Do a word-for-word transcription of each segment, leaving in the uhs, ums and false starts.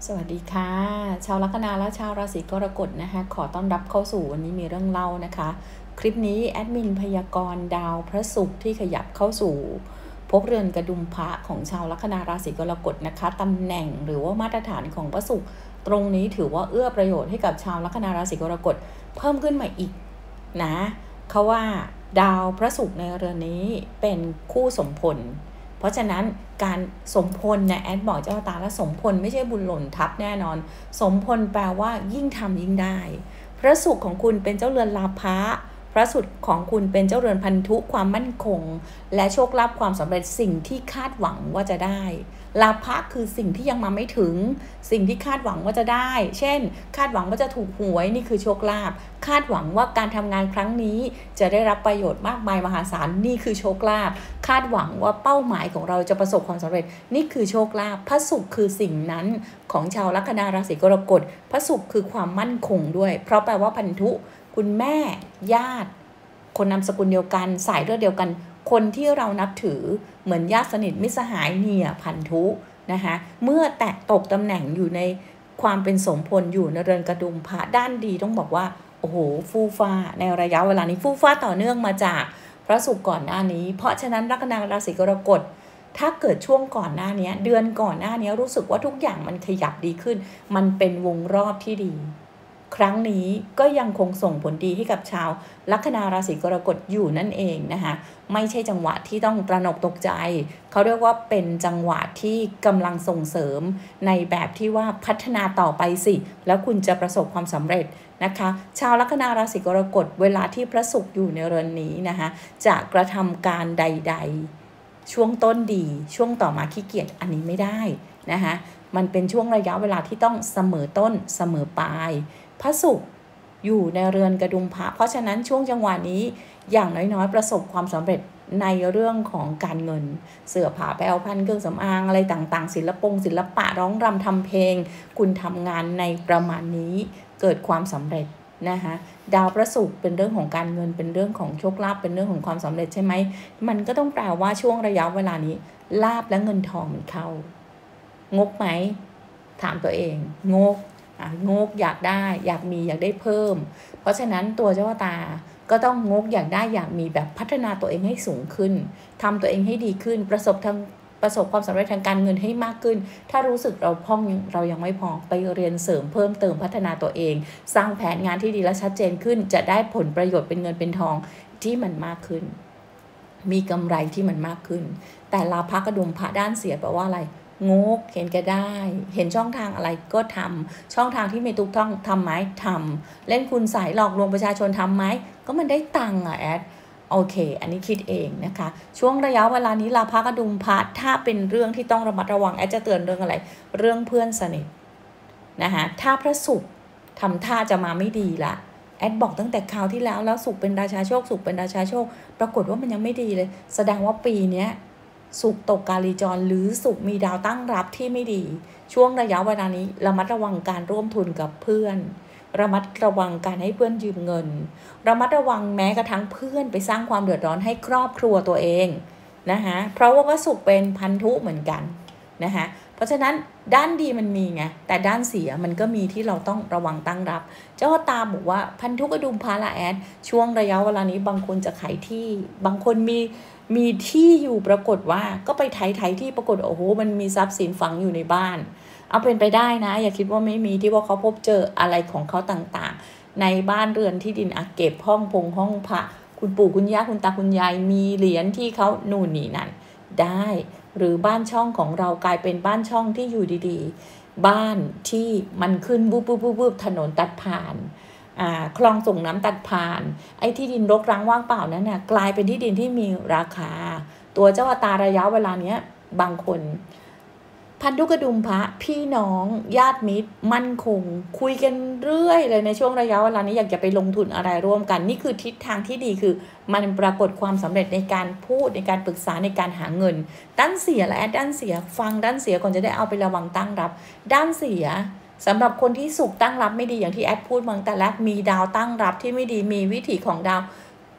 สวัสดีค่ะชาวลัคนาและชาวราศีกรกฎนะคะขอต้อนรับเข้าสู่วันนี้มีเรื่องเล่านะคะคลิปนี้แอดมินพยากรณ์ดาวพระศุกร์ที่ขยับเข้าสู่ภพเรือนกระดุมพระของชาวลัคนาราศีกรกฎนะคะตำแหน่งหรือว่ามาตรฐานของพระศุกร์ตรงนี้ถือว่าเอื้อประโยชน์ให้กับชาวลัคนาราศีกรกฎเพิ่มขึ้นมาอีกนะเขาว่าดาวพระศุกร์ในเรือนนี้เป็นคู่สมพลเพราะฉะนั้นการสมพลเนี่ยแอดบอกเจ้าตาและสมพลไม่ใช่บุญหล่นทับแน่นอนสมพลแปลว่ายิ่งทำยิ่งได้พระศุกร์ของคุณเป็นเจ้าเรือนลาภะพระศุกร์ของคุณเป็นเจ้าเรือนพันธุความมั่นคงและโชคลาภความสำเร็จสิ่งที่คาดหวังว่าจะได้ลาภะคือสิ่งที่ยังมาไม่ถึงสิ่งที่คาดหวังว่าจะได้เช่นคาดหวังว่าจะถูกหวยนี่คือโชคลาภคาดหวังว่าการทำงานครั้งนี้จะได้รับประโยชน์มากมายมหาศาลนี่คือโชคลาภคาดหวังว่าเป้าหมายของเราจะประสบความสำเร็จนี่คือโชคลาภพระศุกร์คือสิ่งนั้นของชาวลัคนาราศีกรกฎพระศุกร์คือความมั่นคงด้วยเพราะแปลว่าพันธุคุณแม่ญาติคนนามสกุลเดียวกันสายเลือดเดียวกันคนที่เรานับถือเหมือนญาติสนิทมิตรสหายเนี่ยพันธุนะคะเมื่อแตะตกตำแหน่งอยู่ในความเป็นสมพลอยู่ในเรือนกระดุมพระด้านดีต้องบอกว่าโอ้โหฟู่ฟ้าในระยะเวลานี้ฟู่ฟ้าต่อเนื่องมาจากพระศุกร์ก่อนหน้านี้เพราะฉะนั้นลัคนาราศีกรกฎถ้าเกิดช่วงก่อนหน้านี้เดือนก่อนหน้านี้รู้สึกว่าทุกอย่างมันขยับดีขึ้นมันเป็นวงรอบที่ดีครั้งนี้ก็ยังคงส่งผลดีให้กับชาวลัคนาราศีกรกฎอยู่นั่นเองนะคะไม่ใช่จังหวะที่ต้องตระหนกตกใจเขาเรียกว่าเป็นจังหวะที่กำลังส่งเสริมในแบบที่ว่าพัฒนาต่อไปสิแล้วคุณจะประสบความสำเร็จนะคะชาวลัคนาราศีกรกฎเวลาที่พระศุกร์อยู่ในเรือนนี้นะคะจะกระทำการใดๆช่วงต้นดีช่วงต่อมาขี้เกียจอันนี้ไม่ได้นะคะมันเป็นช่วงระยะเวลาที่ต้องเสมอต้นเสมอปลายพระศุกร์อยู่ในเรือนกระดุมพระเพราะฉะนั้นช่วงจังหวะนี้อย่างน้อยๆประสบความสำเร็จในเรื่องของการเงินเสื้อผ้าแปลวพันเครื่องสำอางอะไรต่างๆศิลปงศิลปะร้องรำทำเพลงคุณทำงานในประมาณนี้เกิดความสำเร็จนะคะดาวพระศุกร์เป็นเรื่องของการเงินเป็นเรื่องของโชคลาภเป็นเรื่องของความสำเร็จใช่ไหมมันก็ต้องแปลว่าช่วงระยะเวลานี้ลาภและเงินทองมันเข้างกไหมถามตัวเองงกงกอยากได้อยากมีอยากได้เพิ่มเพราะฉะนั้นตัวเจ้าตาก็ต้องงกอยากได้อยากมีแบบพัฒนาตัวเองให้สูงขึ้นทำตัวเองให้ดีขึ้นประสบทางประสบความสำเร็จทางการเงินให้มากขึ้นถ้ารู้สึกเราพร่องเรายังไม่พอไปเรียนเสริมเพิ่มเติมพัฒนาตัวเองสร้างแผนงานที่ดีและชัดเจนขึ้นจะได้ผลประโยชน์เป็นเงินเป็นทองที่มันมากขึ้นมีกำไรที่มันมากขึ้นแต่ลาภกระดุมพระด้านเสียแปลว่าอะไรงกเห็นแกได้เห็นช่องทางอะไรก็ทำช่องทางที่ไม่ถูกต้องทำไหมทำเล่นคุณใส่หลอกลวงประชาชนทำไหมก็มันได้ตังค์อะแอดโอเคอันนี้คิดเองนะคะช่วงระยะเวลานี้ลาภกระดุมพระถ้าเป็นเรื่องที่ต้องระมัดระวังแอดจะเตือนเรื่องอะไรเรื่องเพื่อนสนิทนะคะถ้าพระศุกร์ทำท่าจะมาไม่ดีละแอดบอกตั้งแต่คราวที่แล้วแล้วศุกร์เป็นราชาโชคศุกร์เป็นราชาโชคปรากฏว่ามันยังไม่ดีเลยแสดงว่าปีนี้ศุกร์ตกกาลีจรหรือศุกร์มีดาวตั้งรับที่ไม่ดีช่วงระยะเวลานี้ระมัดระวังการร่วมทุนกับเพื่อนระมัดระวังการให้เพื่อนยืมเงินระมัดระวังแม้กระทั่งเพื่อนไปสร้างความเดือดร้อนให้ครอบครัวตัวเองนะคะเพราะว่าพระศุกร์เป็นพันธุเหมือนกันนะคะเพราะฉะนั้นด้านดีมันมีไงแต่ด้านเสียมันก็มีที่เราต้องระวังตั้งรับเจ้าตาบอกว่าพันธุกระดุมพาละแอดช่วงระยะเวลานี้บางคนจะขายที่บางคนมีมีที่อยู่ปรากฏว่าก็ไปไถไถที่ปรากฏโอ้โหมันมีทรัพย์สินฝังอยู่ในบ้านเอาเป็นไปได้นะอย่าคิดว่าไม่มีที่ว่าเขาพบเจออะไรของเขาต่างๆในบ้านเรือนที่ดินอาเก็บห้องพงห้องพระคุณปู่คุณย่าคุณตาคุณยายมีเหรียญที่เขานู่นนี่นั่นได้หรือบ้านช่องของเรากลายเป็นบ้านช่องที่อยู่ดีๆบ้านที่มันขึ้นบูบบูบบูบถนนตัดผ่านอ่าคลองส่งน้ำตัดผ่านไอ้ที่ดินรกร้างว่างเปล่านั้นน่ะกลายเป็นที่ดินที่มีราคาตัวเจ้าตาระยะเวลาเนี้ยบางคนพันธุกระดุมพระพี่น้องญาติมิตรมั่นคงคุยกันเรื่อยเลยในช่วงระยะเวลานี้อยากจะไปลงทุนอะไรร่วมกันนี่คือทิศทางที่ดีคือมันปรากฏความสำเร็จในการพูดในการปรึกษาในการหาเงินด้านเสียและด้านเสียฟังด้านเสียก่อนจะได้เอาไประวังตั้งรับด้านเสียสำหรับคนที่สุขตั้งรับไม่ดีอย่างที่แอดพูดมาแต่แรกมีดาวตั้งรับที่ไม่ดีมีวิถีของดาว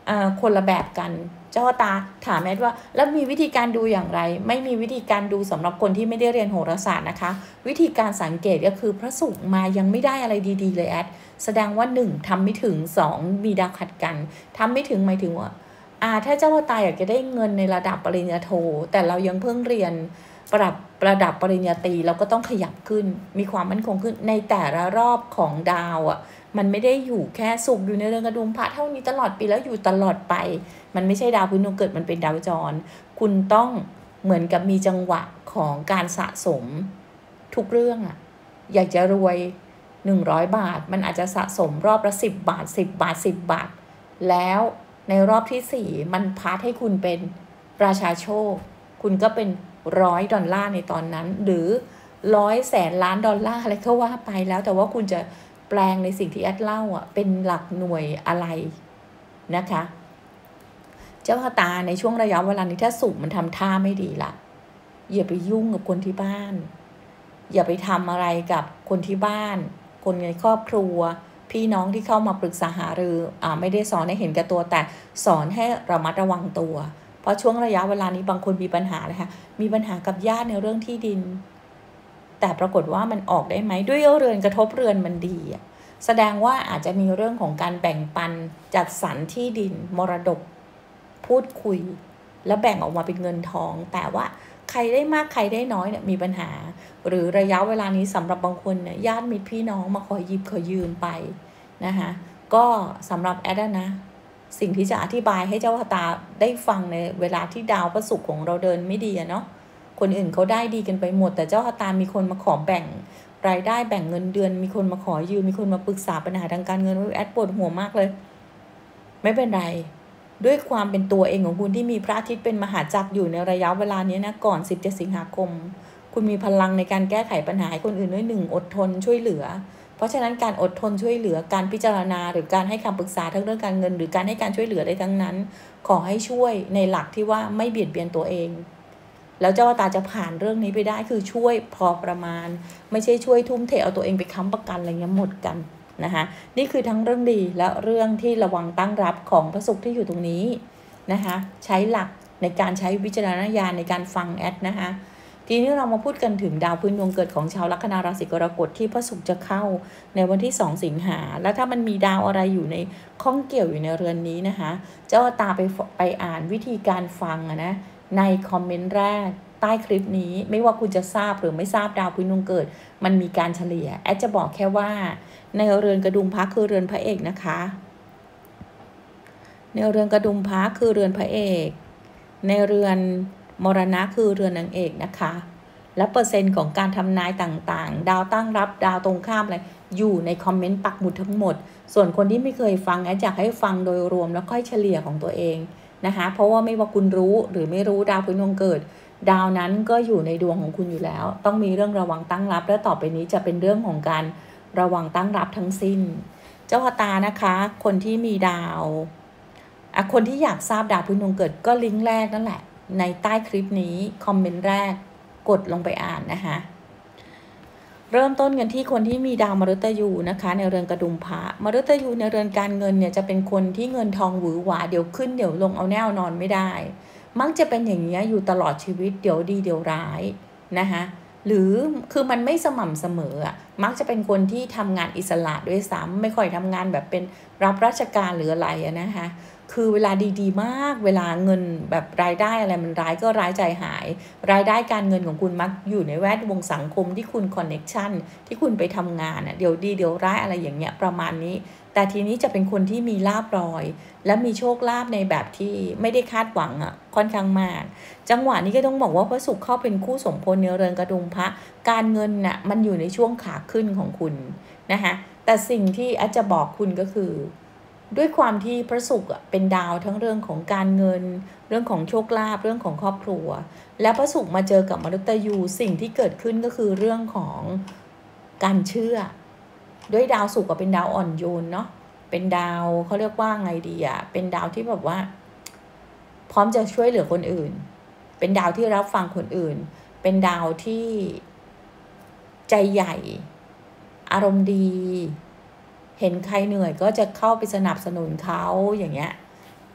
คนละแบบกันเจ้าตาถามแอดว่าแล้วมีวิธีการดูอย่างไรไม่มีวิธีการดูสำหรับคนที่ไม่ได้เรียนโหราศาสตร์นะคะวิธีการสังเกตก็คือพระศุกร์มายังไม่ได้อะไรดีๆเลยแอดแสดงว่าหนึ่งทำไม่ถึงสองมีดาวขัดกันทำไม่ถึงหมายถึงว่าอ่าถ้าเจ้าตาอยากจะได้เงินในระดับปริญญาโทแต่เรายังเพิ่งเรียนระดับระดับปริญญาตรีเราก็ต้องขยับขึ้นมีความมั่นคงขึ้นในแต่ละรอบของดาวอ่ะมันไม่ได้อยู่แค่สุกอยู่ในเรือนกระดุมพระเท่านี้ตลอดปีแล้วอยู่ตลอดไปมันไม่ใช่ดาวพื้นดวงเกิดมันเป็นดาวจรคุณต้องเหมือนกับมีจังหวะของการสะสมทุกเรื่องอ่ะอยากจะรวยหนึ่งร้อยบาทมันอาจจะสะสมรอบละสิบบาทสิบบาทสิบบาทแล้วในรอบที่สี่มันพาให้คุณเป็นราชาโชคคุณก็เป็นร้อยดอลลาร์ในตอนนั้นหรือร้อยแสนล้านดอลลาร์อะไรก็ว่าไปแล้วแต่ว่าคุณจะแปลงในสิ่งที่แอดเล่าอ่ะเป็นหลักหน่วยอะไรนะคะเจ้าชะตาในช่วงระยะเวลานี้ถ้าสุขมันทำท่าไม่ดีละอย่าไปยุ่งกับคนที่บ้านอย่าไปทำอะไรกับคนที่บ้านคนในครอบครัวพี่น้องที่เข้ามาปรึกษาหารืออ่าไม่ได้สอนให้เห็นแก่ตัวแต่สอนให้ระมัดระวังตัวเพราะช่วงระยะเวลานี้บางคนมีปัญหาเลยค่ะมีปัญหากับญาติในเรื่องที่ดินแต่ปรากฏว่ามันออกได้ไหมด้วยเรือนกระทบเรือนมันดีอ่ะแสดงว่าอาจจะมีเรื่องของการแบ่งปันจัดสรรที่ดินมรดกพูดคุยแล้วแบ่งออกมาเป็นเงินทองแต่ว่าใครได้มากใครได้น้อยเนี่ยมีปัญหาหรือระยะเวลานี้สำหรับบางคนเนี่ยญาติมิตรพี่น้องมาขอหยิบขอยืมไปนะคะก็สำหรับแอดนะสิ่งที่จะอธิบายให้เจ้าชะตาได้ฟังในเวลาที่ดาวพระศุกร์ของเราเดินไม่ดีเนาะคนอื่นเขาได้ดีกันไปหมดแต่เจ้าชะตามีคนมาขอแบ่งรายได้แบ่งเงินเดือนมีคนมาขอยืมมีคนมาปรึกษาปัญหาทางการเงินแอดปวดหัวมากเลยไม่เป็นไรด้วยความเป็นตัวเองของคุณที่มีพระอาทิตย์เป็นมหาจักรอยู่ในระยะเวลานี้นะก่อนสิบเจ็ดสิงหาคมคุณมีพลังในการแก้ไขปัญหาให้คนอื่นด้วยหนึ่งอดทนช่วยเหลือเพราะฉะนั้นการอดทนช่วยเหลือการพิจารณาหรือการให้คำปรึกษาทั้งเรื่องการเงินหรือการให้การช่วยเหลือได้ทั้งนั้นขอให้ช่วยในหลักที่ว่าไม่เบียดเบียนตัวเองแล้วเจ้าตาจะผ่านเรื่องนี้ไปได้คือช่วยพอประมาณไม่ใช่ช่วยทุ่มเทเอาตัวเองไปค้ำประกันอะไรเงี้ยหมดกันนะคะนี่คือทั้งเรื่องดีและเรื่องที่ระวังตั้งรับของพระศุกร์ที่อยู่ตรงนี้นะคะใช้หลักในการใช้วิจารณญาณในการฟังแอดนะคะทีนี้เรามาพูดกันถึงดาวพื้นดวงเกิดของชาวลัคนาราศีกรกฎที่พระศุกร์จะเข้าในวันที่สองสิงหาแล้วถ้ามันมีดาวอะไรอยู่ในข้องเกี่ยวอยู่ในเรือนนี้นะคะเจ้าตาไปไปอ่านวิธีการฟังนะในคอมเมนต์แรกใต้คลิปนี้ไม่ว่าคุณจะทราบหรือไม่ทราบดาวพื้นดวงเกิดมันมีการเฉลี่ยแอดจะบอกแค่ว่าในเรือนกระดุมพระคือเรือนพระเอกนะคะในเรือนกระดุมพระคือเรือนพระเอกในเรือนมรณะคือเรือนนางเอกนะคะและเปอร์เซ็นต์ของการทำนายต่างๆดาวตั้งรับดาวตรงข้ามอะไรอยู่ในคอมเมนต์ปักหมุดทั้งหมดส่วนคนที่ไม่เคยฟังแอดอยากให้ฟังโดยรวมแล้วค่อยเฉลี่ยของตัวเองนะคะเพราะว่าไม่ว่าคุณรู้หรือไม่รู้ดาวพื้นดวงเกิดดาวนั้นก็อยู่ในดวงของคุณอยู่แล้วต้องมีเรื่องระวังตั้งรับและต่อไปนี้จะเป็นเรื่องของการระวังตั้งรับทั้งสิ้นเจ้าชะตานะคะคนที่มีดาวอ่ะคนที่อยากทราบดาวพื้นดวงเกิดก็ลิงก์แรกนั่นแหละในใต้คลิปนี้คอมเมนต์แรกกดลงไปอ่านนะคะเริ่มต้นกันที่คนที่มีดาวมฤตยูนะคะในเรือนกระดุมพระมฤตยูในเรือนการเงินเนี่ยจะเป็นคนที่เงินทองหวือหวาเดี๋ยวขึ้นเดี๋ยวลงเอาแน่นอนไม่ได้มักจะเป็นอย่างนี้อยู่ตลอดชีวิตเดี๋ยวดีเดี๋ยวร้ายนะคะหรือคือมันไม่สม่ำเสมออ่ะมักจะเป็นคนที่ทำงานอิสระด้วยซ้ำไม่ค่อยทำงานแบบเป็นรับราชการหรืออะไรนะคะคือเวลาดีๆมากเวลาเงินแบบรายได้อะไรมันร้ายก็ร้ายใจหายรายได้การเงินของคุณมักอยู่ในแวดวงสังคมที่คุณคอนเน็กชันที่คุณไปทำงานอ่ะเดี๋ยวดีเดี๋ยวร้ายอะไรอย่างเงี้ยประมาณนี้แต่ทีนี้จะเป็นคนที่มีลาภลอยและมีโชคลาภในแบบที่ไม่ได้คาดหวังอ่ะค่อนข้างมากจังหวะนี้ก็ต้องบอกว่าพระศุกร์เข้าเป็นคู่สมพลในเรือนกระดุมพระการเงินน่ะมันอยู่ในช่วงขาขึ้นของคุณนะคะแต่สิ่งที่อาจจะบอกคุณก็คือด้วยความที่พระศุกร์เป็นดาวทั้งเรื่องของการเงินเรื่องของโชคลาภเรื่องของครอบครัวและพระศุกร์มาเจอกับมฤตยูสิ่งที่เกิดขึ้นก็คือเรื่องของการเชื่อด้วยดาวศุกร์เป็นดาวอ่อนโยนเนาะเป็นดาวเขาเรียกว่าไงดีอะเป็นดาวที่แบบว่าพร้อมจะช่วยเหลือคนอื่นเป็นดาวที่รับฟังคนอื่นเป็นดาวที่ใจใหญ่อารมณ์ดีเห็นใครเหนื่อยก็จะเข้าไปสนับสนุนเขาอย่างเงี้ย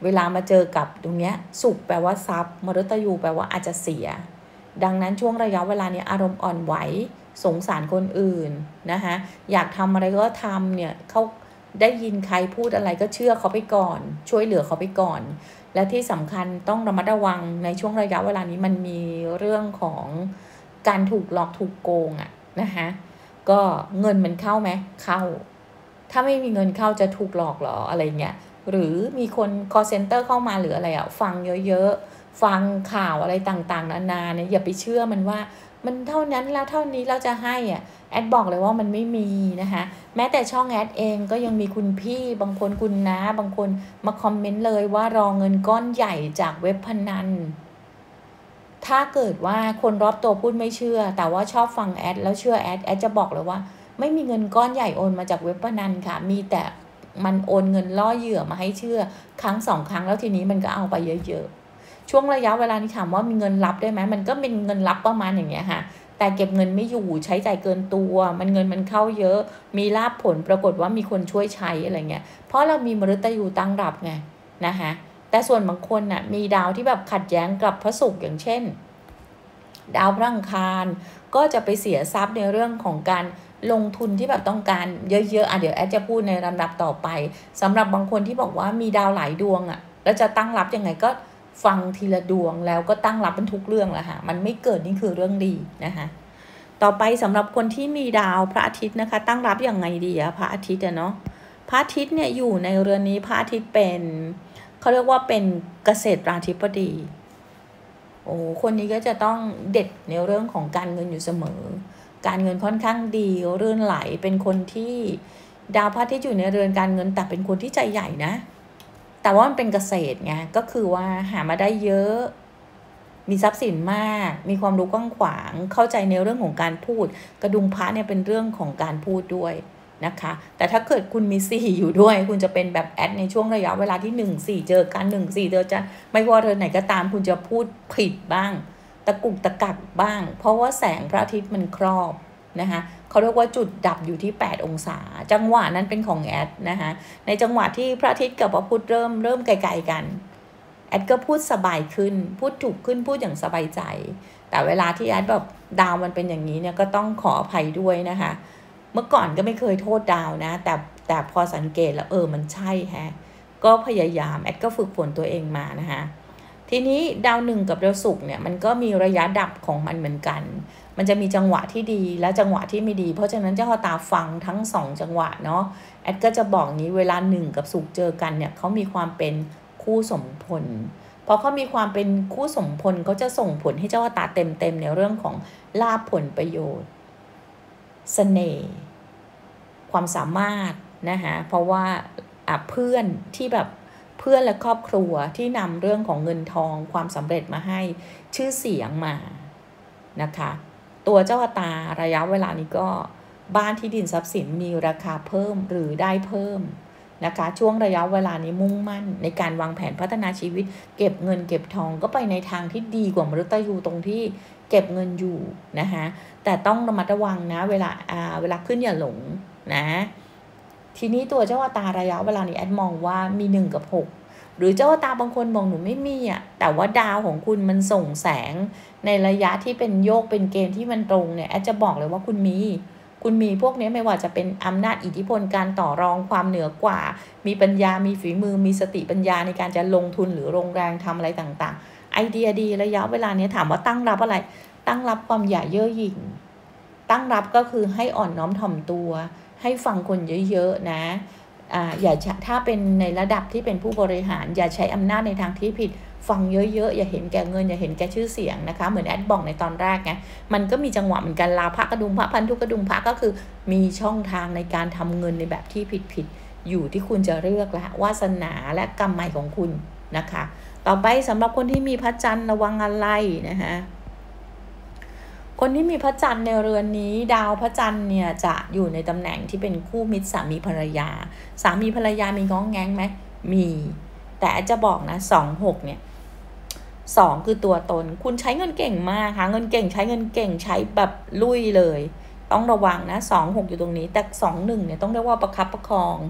เวลามาเจอกับตรงเนี้ยสุขแปลว่าทรัพย์มฤตยูแปลว่าอาจจะเสียดังนั้นช่วงระยะเวลานี้อารมณ์อ่อนไหวสงสารคนอื่นนะคะอยากทำอะไรก็ทำเนี่ยเขาได้ยินใครพูดอะไรก็เชื่อเขาไปก่อนช่วยเหลือเขาไปก่อนและที่สำคัญต้องระมัดระวังในช่วงระยะเวลานี้มันมีเรื่องของการถูกหลอกถูกโกงอะนะคะก็เงินมันเข้าไหมเข้าถ้าไม่มีเงินเข้าจะถูกหลอกหรออะไรเงี้ยหรือมีคน call center เข้ามาหรืออะไรอะฟังเยอะๆฟังข่าวอะไรต่างๆนานาเนี่ยอย่าไปเชื่อมันว่ามันเท่านั้นแล้วเท่านี้เราจะให้อ่ะแอดบอกเลยว่ามันไม่มีนะคะแม้แต่ช่องแอดเองก็ยังมีคุณพี่บางคนคุณน้าบางคนมาคอมเมนต์เลยว่ารอเงินก้อนใหญ่จากเว็บพนันถ้าเกิดว่าคนรอบตัวพูดไม่เชื่อแต่ว่าชอบฟังแอดแล้วเชื่อแอดแอดจะบอกเลยว่าไม่มีเงินก้อนใหญ่โอนมาจากเว็บพนันค่ะมีแต่มันโอนเงินล่อเหยื่อมาให้เชื่อครั้งสองครั้งแล้วทีนี้มันก็เอาไปเยอะๆช่วงระยะเวลาที่ถามว่ามีเงินรับได้ไหมมันก็เป็นเงินรับประมาณอย่างเงี้ยค่ะแต่เก็บเงินไม่อยู่ใช้จ่ายเกินตัวมันเงินมันเข้าเยอะมีลาภผลปรากฏว่ามีคนช่วยใช้อะไรเงี้ยเพราะเรามีมฤตยูตั้งรับไงนะคะแต่ส่วนบางคนน่ะมีดาวที่แบบขัดแย้งกับพระศุกร์อย่างเช่นดาวพระอังคารก็จะไปเสียทรัพย์ในเรื่องของการลงทุนที่แบบต้องการเยอะๆอ่ะเดี๋ยวแอดจะพูดในลำดับต่อไปสำหรับบางคนที่บอกว่ามีดาวหลายดวงอ่ะแล้วจะตั้งรับยังไงก็ฟังทีละดวงแล้วก็ตั้งรับเป็นทุกเรื่องแหละค่ะมันไม่เกิดนี่คือเรื่องดีนะคะต่อไปสำหรับคนที่มีดาวพระอาทิตย์นะคะตั้งรับอย่างไงดีอะพระอาทิตย์อะเนาะพระอาทิตย์เนี่ยอยู่ในเรือนนี้พระอาทิตย์เป็นเขาเรียกว่าเป็นเกษตราธิบดีโอ้คนนี้ก็จะต้องเด็ดในเรื่องของการเงินอยู่เสมอการเงินค่อนข้างดีเรื่นไหลเป็นคนที่ดาวพระอาทิตย์อยู่ในเรือนการเงินแต่เป็นคนที่ใจใหญ่นะแต่ว่ามันเป็นเกษตรไงก็คือว่าหามาได้เยอะมีทรัพย์สินมากมีความรู้กว้างขวางเข้าใจในเรื่องของการพูดกระดุมพระเนี่ยเป็นเรื่องของการพูดด้วยนะคะแต่ถ้าเกิดคุณมีสี่อยู่ด้วยคุณจะเป็นแบบแอดในช่วงระยะเวลาที่หนึ่งสี่เจอกันหนึ่งสี่เธอจะไม่ว่าเธอไหนก็ตามคุณจะพูดผิดบ้างตะกุกตะกักบ้างเพราะว่าแสงพระอาทิตย์มันครอบนะคะเขาเรียกว่าจุดดับอยู่ที่แปดองศาจังหวะนั้นเป็นของแอดนะคะในจังหวะที่พระอาทิตย์กับพระพุธเริ่มเริ่มไกลๆกันแอดก็พูดสบายขึ้นพูดถูกขึ้นพูดอย่างสบายใจแต่เวลาที่แอดแบบดาวมันเป็นอย่างนี้เนี่ยก็ต้องขออภัยด้วยนะคะเมื่อก่อนก็ไม่เคยโทษดาวนะแต่แต่พอสังเกตแล้วเออมันใช่แฮะก็พยายามแอดก็ฝึกฝนตัวเองมานะคะทีนี้ดาวหนึ่งกับดาวศุกร์เนี่ยมันก็มีระยะดับของมันเหมือนกันมันจะมีจังหวะที่ดีและจังหวะที่ไม่ดีเพราะฉะนั้นเจ้าตาฟังทั้งสองจังหวะเนาะแอดก็จะบอกนี้เวลาหนึ่งกับศุกร์เจอกันเนี่ยเขามีความเป็นคู่สมพลพอเขามีความเป็นคู่สมพลเขาจะส่งผลให้เจ้าตาเต็มๆในเรื่องของลาภผลประโยชน์เสน่ห์ความสามารถนะคะเพราะว่าเพื่อนที่แบบเพื่อนและครอบครัวที่นำเรื่องของเงินทองความสำเร็จมาให้ชื่อเสียงมานะคะตัวเจ้าตาระยะเวลานี้ก็บ้านที่ดินทรัพย์สินมีราคาเพิ่มหรือได้เพิ่มนะคะช่วงระยะเวลานี้มุ่งมั่นในการวางแผนพัฒนาชีวิตเก็บเงินเก็บทองก็ไปในทางที่ดีกว่ามฤตยูตรงที่เก็บเงินอยู่นะคะแต่ต้องระมัดระวังนะเวลาอ่าเวลาขึ้นอย่าหลงนะทีนี้ตัวเจ้าตาระยะเวลานี้แอดมองว่ามีหนึ่งกับหกหรือเจ้าตาบางคนมองหนูไม่มีอ่ะแต่ว่าดาวของคุณมันส่งแสงในระยะที่เป็นโยกเป็นเกณฑ์ที่มันตรงเนี่ยแอดจะบอกเลยว่าคุณมีคุณมีพวกนี้ไม่ว่าจะเป็นอำนาจอิทธิพลการต่อรองความเหนือกว่ามีปัญญามีฝีมือมีสติปัญญาในการจะลงทุนหรือลงแรงทำอะไรต่างๆไอเดียดีระยะเวลานี้ถามว่าตั้งรับอะไรตั้งรับความหย่าเย่อหยิ่งตั้งรับก็คือให้อ่อนน้อมถ่อมตัวให้ฟังคนเยอะๆนะอ่าอย่าถ้าเป็นในระดับที่เป็นผู้บริหารอย่าใช้อำนาจในทางที่ผิดฟังเยอะๆอย่าเห็นแก่เงินอย่าเห็นแก่ชื่อเสียงนะคะเหมือนแอดบอกในตอนแรกไงมันก็มีจังหวะเหมือนกันลาภกระดุมพระพันธุกระดุมพระก็คือมีช่องทางในการทำเงินในแบบที่ผิดๆอยู่ที่คุณจะเลือกและวาสนาและกรรมใหม่ของคุณนะคะต่อไปสำหรับคนที่มีพระจันทร์ระวังอะไรนะคะคนที่มีพระจันทร์ในเรือนนี้ดาวพระจันทร์เนี่ยจะอยู่ในตำแหน่งที่เป็นคู่มิตรสามีภรรยาสามีภรรยามีง้องแง้งไหมมีแต่จะบอกนะสองหกเนี่ยสองคือตัวตนคุณใช้เงินเก่งมากค่ะเงินเก่งใช้เงินเก่งใช้แบบลุยเลยต้องระวังนะสองหกอยู่ตรงนี้แต่สองหนึ่งเนี่ยต้องเรียกว่าประคับประคอง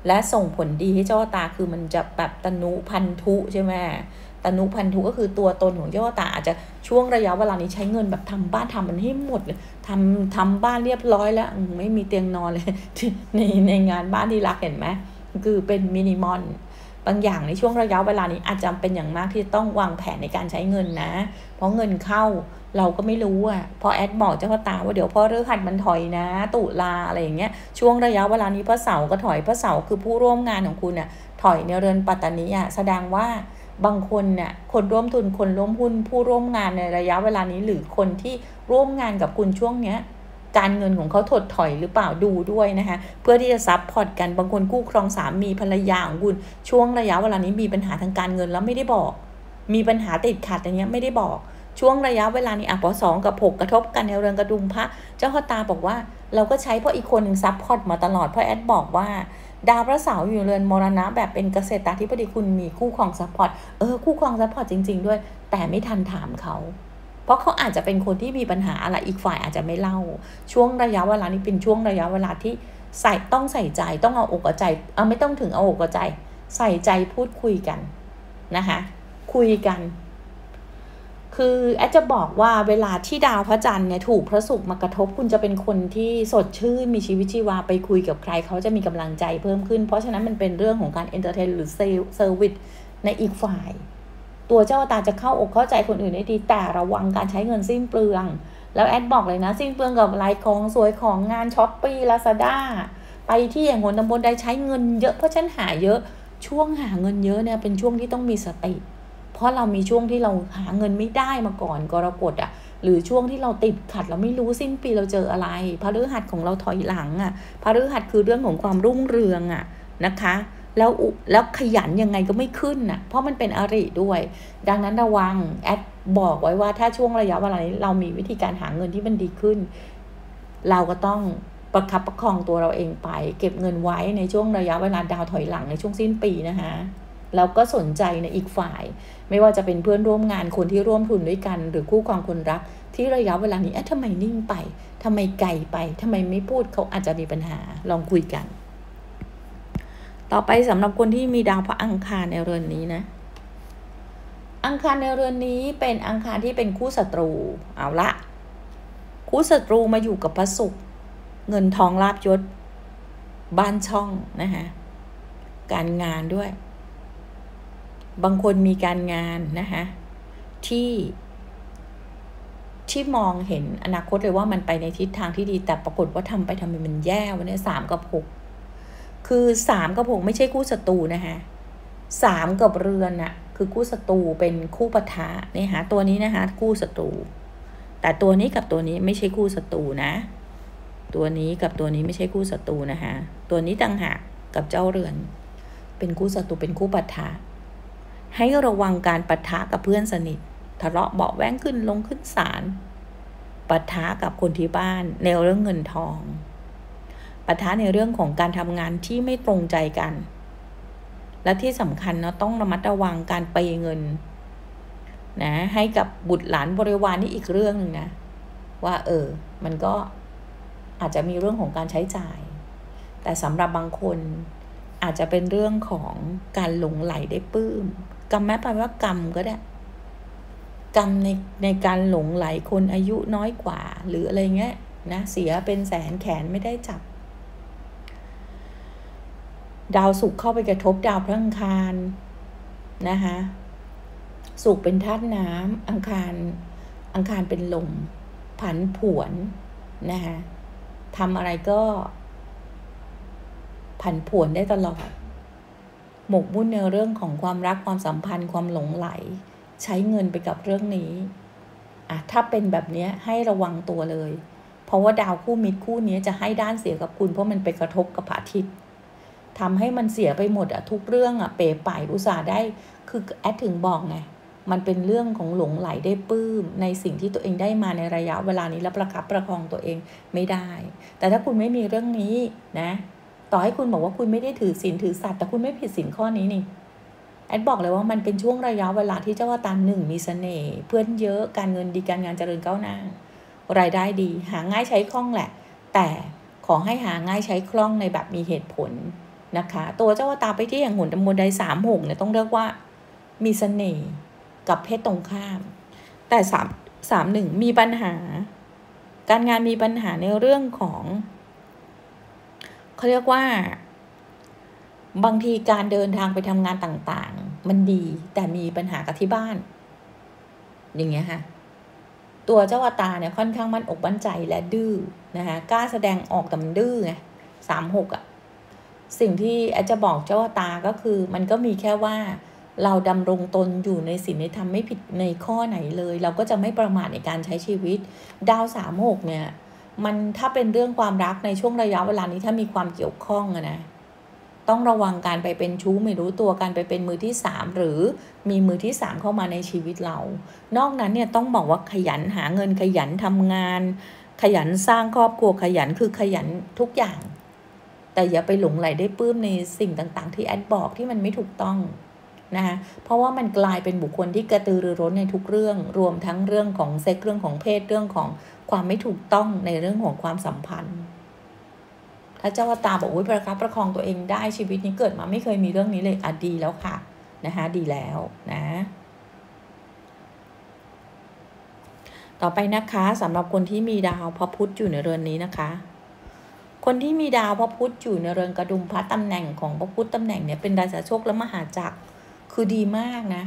และส่งผลดีให้เจ้าตาคือมันจะแบบตนุพันธุใช่ไหมตนุพันธุก็คือตัวตนของเจ้าตาอาจจะช่วงระยะเวลานี้ใช้เงินแบบทำบ้านทำมันให้หมดเลยทำทำบ้านเรียบร้อยแล้วไม่มีเตียงนอนเลยในในงานบ้านที่รักเห็นไหมคือเป็นมินิมอลบางอย่างในช่วงระยะเวลานี้อาจจะเป็นอย่างมากที่ต้องวางแผนในการใช้เงินนะเพราะเงินเข้าเราก็ไม่รู้อ่ะพอแอดบอกเจ้าตาว่าเดี๋ยวพ่อฤหัสมันถอยนะตุลาอะไรอย่างเงี้ยช่วงระยะเวลานี้พระเสาร์ก็ถอยพระเสาร์คือผู้ร่วมงานของคุณอ่ะถอยในเรือนปัตตานีอ่ะแสดงว่าบางคนเนี่ยคนร่วมทุนคนร่วมหุ้นผู้ร่วมงานในระยะเวลานี้หรือคนที่ร่วมงานกับคุณช่วงเนี้ยการเงินของเขาถดถอยหรือเปล่าดูด้วยนะคะเพื่อที่จะซับพอร์ตกันบางคนคู่ครองสามีภรรยาของคุณช่วงระยะเวลานี้มีปัญหาทางการเงินแล้วไม่ได้บอกมีปัญหาติดขัดอย่างเงี้ยไม่ได้บอกช่วงระยะเวลานี้อ่ะพอสองกับหกกระทบกันในเรือนกระดุมพระเจ้าพ่อตาบอกว่าเราก็ใช้เพราะอีกคนหนึ่งซับพอร์ตมาตลอดเพราะแอดบอกว่าดาวพระเสาร์อยู่เรือนมรณะแบบเป็นเกษตรที่พอดีคุณมีคู่ครองซัพพอร์ตเออคู่ครองซัพพอร์ตจริงๆด้วยแต่ไม่ทันถามเขาเพราะเขาอาจจะเป็นคนที่มีปัญหาอะไรอีกฝ่ายอาจจะไม่เล่าช่วงระยะเวลานี้เป็นช่วงระยะเวลาที่ใส่ต้องใส่ใจต้องเอาอกเอาใจเอาไม่ต้องถึงเอาอกเอาใจใส่ใจพูดคุยกันนะคะคุยกันคือแอดจะบอกว่าเวลาที่ดาวพระจันทร์เนี่ยถูกพระศุกร์มากระทบคุณจะเป็นคนที่สดชื่นมีชีวิตชีวาไปคุยกับใครเขาจะมีกำลังใจเพิ่มขึ้นเพราะฉะนั้นมันเป็นเรื่องของการเอนเตอร์เทนหรือเซอร์วิสในอีกฝ่ายตัวเจ้าตาจะเข้าอกเข้าใจคนอื่นได้ดีแต่ระวังการใช้เงินสิ้นเปลืองแล้วแอดบอกเลยนะสิ้นเปลืองกับอะไรของสวยของงานช้อปปี้ลาซาด้าไปที่อย่างโหนตำบลใดใช้เงินเยอะเพราะฉันหาเยอะช่วงหาเงินเยอะเนี่ยเป็นช่วงที่ต้องมีสติเพราะเรามีช่วงที่เราหาเงินไม่ได้มาก่อนกรกฎอ่ะหรือช่วงที่เราติดขัดเราไม่รู้สิ้นปีเราเจออะไรพฤหัสของเราถอยหลังอ่ะพฤหัสคือเรื่องของความรุ่งเรืองอ่ะนะคะแล้วแล้วขยันยังไงก็ไม่ขึ้นน่ะเพราะมันเป็นอริด้วยดังนั้นระวังแอดบอกไว้ว่าถ้าช่วงระยะเวลานี้เรามีวิธีการหาเงินที่มันดีขึ้นเราก็ต้องประคับประคองตัวเราเองไปเก็บเงินไว้ในช่วงระยะเวลาดาวถอยหลังในช่วงสิ้นปีนะคะแล้วก็สนใจในอีกฝ่ายไม่ว่าจะเป็นเพื่อนร่วมงานคนที่ร่วมทุนด้วยกันหรือคู่ครองคนรักที่ระยะเวลานี้เอ๊ะทำไมนิ่งไปทำไมไกลไปทำไมไม่พูดเขาอาจจะมีปัญหาลองคุยกันต่อไปสำหรับคนที่มีดาวพระอังคารในเรือนนี้นะอังคารในเรือนนี้เป็นอังคารที่เป็นคู่ศัตรูเอาละคู่ศัตรูมาอยู่กับพระศุกร์เงินทองลาภยศบ้านช่องนะคะการงานด้วยบางคนมีการงานนะคะที่ที่มองเห็นอนาคตเลยว่ามันไปในทิศทางที่ดีแต่ปรากฏว่าทำไปทำไมมันแย่วันนี้สามกับหกคือสามกับหกไม่ใช่คู่ศัตรูนะคะสามกับเรือนน่ะคือคู่ศัตรูเป็นคู่ปะทะนี่ฮะตัวนี้นะคะคู่ศัตรูแต่ตัวนี้กับตัวนี้ไม่ใช่คู่ศัตรูนะตัวนี้กับตัวนี้ไม่ใช่คู่ศัตรูนะคะตัวนี้ต่างหากกับเจ้าเรือนเป็นคู่ศัตรูเป็นคู่ปะทะให้ระวังการปะทะกับเพื่อนสนิททะเลาะเบาะแว้งขึ้นลงขึ้นศาลปะทะกับคนที่บ้านในเรื่องเงินทองปะทะในเรื่องของการทำงานที่ไม่ตรงใจกันและที่สำคัญเนาะต้องระมัดระวังการเปย์เงินนะให้กับบุตรหลานบริวารนี่อีกเรื่องหนึ่งนะว่าเออมันก็อาจจะมีเรื่องของการใช้จ่ายแต่สำหรับบางคนอาจจะเป็นเรื่องของการหลงไหลได้ปลื้มกรรมแม้แปลว่ากรรมก็ได้กรรมในในการหลงไหลคนอายุน้อยกว่าหรืออะไรเงี้ยนะเสียเป็นแสนแขนไม่ได้จับดาวศุกร์เข้าไปกระทบดาวพระอังคารนะคะศุกร์เป็นธาตุน้ำอังคารอังคารเป็นลมผันผวนนะคะทำอะไรก็ผันผวนได้ตลอดหมกมุ่นในเรื่องของความรักความสัมพันธ์ความหลงไหลใช้เงินไปกับเรื่องนี้อ่ะถ้าเป็นแบบนี้ให้ระวังตัวเลยเพราะว่าดาวคู่มิตรคู่นี้จะให้ด้านเสียกับคุณเพราะมันไปกระทบกับพระอาทิตย์ทำให้มันเสียไปหมดอะทุกเรื่องอะเป๋ป่ายอุตส่าห์ได้คือแอดถึงบอกไงมันเป็นเรื่องของหลงไหลได้ปลื้มในสิ่งที่ตัวเองได้มาในระยะเวลานี้แล้วประคับประคองตัวเองไม่ได้แต่ถ้าคุณไม่มีเรื่องนี้นะต่อให้คุณบอกว่าคุณไม่ได้ถือศีลถือสัตย์แต่คุณไม่ผิดศีลข้อนี้นี่แอดบอกเลยว่ามันเป็นช่วงระยะเวลาที่เจ้าว่าตาหนึ่งมีเสน่ห์เพื่อนเยอะการเงินดีการงานเจริญก้าวหน้ารายได้ดีหาง่ายใช้คล่องแหละแต่ขอให้หาง่ายใช้คล่องในแบบมีเหตุผลนะคะตัวเจ้าตาไปที่อย่างหุ่นตำบลใดสามหกเนี่ยต้องเรียกว่ามีเสน่ห์กับเพศตรงข้ามแต่สามสามหนึ่งมีปัญหาการงานมีปัญหาในเรื่องของเขาเรียกว่าบางทีการเดินทางไปทำงานต่างๆมันดีแต่มีปัญหากับที่บ้านอย่างเงี้ยค่ะตัวเจ้าอตาเนี่ยค่อนข้างมั่นอกมั่นใจและดื้อนะคะกล้าแสดงออกแต่มันดื้อไงสามหกอ่ะสิ่งที่อาจจะบอกเจ้าอตาก็คือมันก็มีแค่ว่าเราดำรงตนอยู่ในศีลในธรรมไม่ผิดในข้อไหนเลยเราก็จะไม่ประมาทในการใช้ชีวิตดาวสามหกเนี่ยมันถ้าเป็นเรื่องความรักในช่วงระยะเวลานี้ถ้ามีความเกี่ยวข้องอะนะต้องระวังการไปเป็นชู้ไม่รู้ตัวการไปเป็นมือที่สามหรือมีมือที่สามเข้ามาในชีวิตเรานอกนั้นเนี่ยต้องบอกว่าขยันหาเงินขยันทำงานขยันสร้างครอบครัวขยันคือขยันทุกอย่างแต่อย่าไปหลงไหลได้ปลื้มในสิ่งต่างๆที่แอดบอกที่มันไม่ถูกต้องนะคะเพราะว่ามันกลายเป็นบุคคลที่กระตือรือร้นในทุกเรื่องรวมทั้งเรื่องของเซ็กเรื่องของเพศเรื่องของความไม่ถูกต้องในเรื่องของความสัมพันธ์ถ้าเจ้าตาบอกอุ้ยประคับประคองตัวเองได้ชีวิตนี้เกิดมาไม่เคยมีเรื่องนี้เลยอ่ะดีแล้วค่ะนะคะดีแล้วนะต่อไปนะคะสำหรับคนที่มีดาวพระพุธอยู่ในเรือนนี้นะคะคนที่มีดาวพระพุธอยู่ในเรือนกระดุมพระตำแหน่งของพระพุธตำแหน่งเนี่ยเป็นราชาโชคและมหาจักรคือดีมากนะ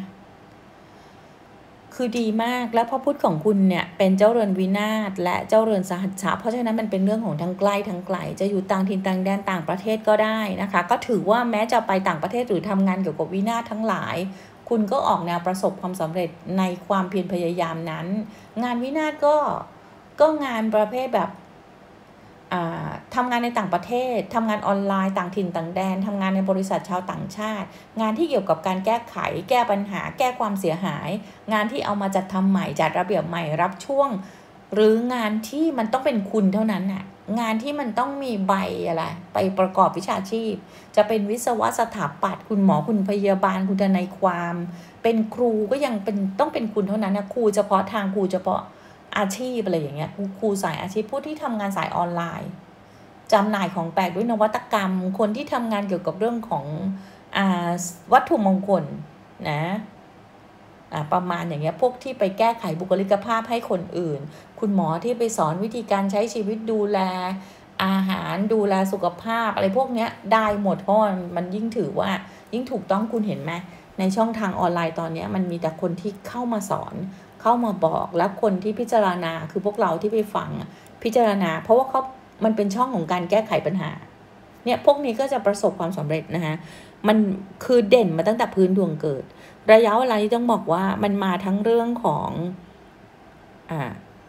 คือดีมากและพระพุธของคุณเนี่ยเป็นเจ้าเรือนวินาศและเจ้าเรือนสหัชชะเพราะฉะนั้นมันเป็นเรื่องของทั้งใกล้ทั้งไกลจะอยู่ต่างถิ่นต่างแดนต่างประเทศก็ได้นะคะก็ถือว่าแม้จะไปต่างประเทศหรือทำงานเกี่ยวกับวินาศทั้งหลายคุณก็ออกแนวประสบความสำเร็จในความเพียรพยายามนั้นงานวินาศก็ก็งานประเภทแบบทำงานในต่างประเทศทำงานออนไลน์ต่างถิ่นต่างแดนทำงานในบริษัทชาวต่างชาติงานที่เกี่ยวกับการแก้ไขแก้ปัญหาแก้ความเสียหายงานที่เอามาจัดทำใหม่จัดระเบียบใหม่รับช่วงหรืองานที่มันต้องเป็นคุณเท่านั้นน่ะงานที่มันต้องมีใบอะไรไปประกอบวิชาชีพจะเป็นวิศวะสถาปัตย์คุณหมอคุณพยาบาลคุณทนายความเป็นครูก็ยังเป็นต้องเป็นคุณเท่านั้นนะครูเฉพาะทางครูเฉพาะอาชีพอะไรอย่างเงี้ยครูสายอาชีพผู้ที่ทำงานสายออนไลน์จำหน่ายของแปลกด้วยนวัตกรรมคนที่ทำงานเกี่ยวกับเรื่องของอ่าวัตถุมงคลนะอ่าประมาณอย่างเงี้ยพวกที่ไปแก้ไขบุคลิกภาพให้คนอื่นคุณหมอที่ไปสอนวิธีการใช้ชีวิตดูแลอาหารดูแลสุขภาพอะไรพวกเนี้ยได้หมดเพราะมันยิ่งถือว่ายิ่งถูกต้องคุณเห็นไหมในช่องทางออนไลน์ตอนนี้มันมีแต่คนที่เข้ามาสอนเข้ามาบอกและคนที่พิจารณาคือพวกเราที่ไปฟังพิจารณาเพราะว่าเขามันเป็นช่องของการแก้ไขปัญหาเนี่ยพวกนี้ก็จะประสบความสำเร็จนะคะมันคือเด่นมาตั้งแต่พื้นดวงเกิดระยะเวลาที่ต้องบอกว่ามันมาทั้งเรื่องของอ่า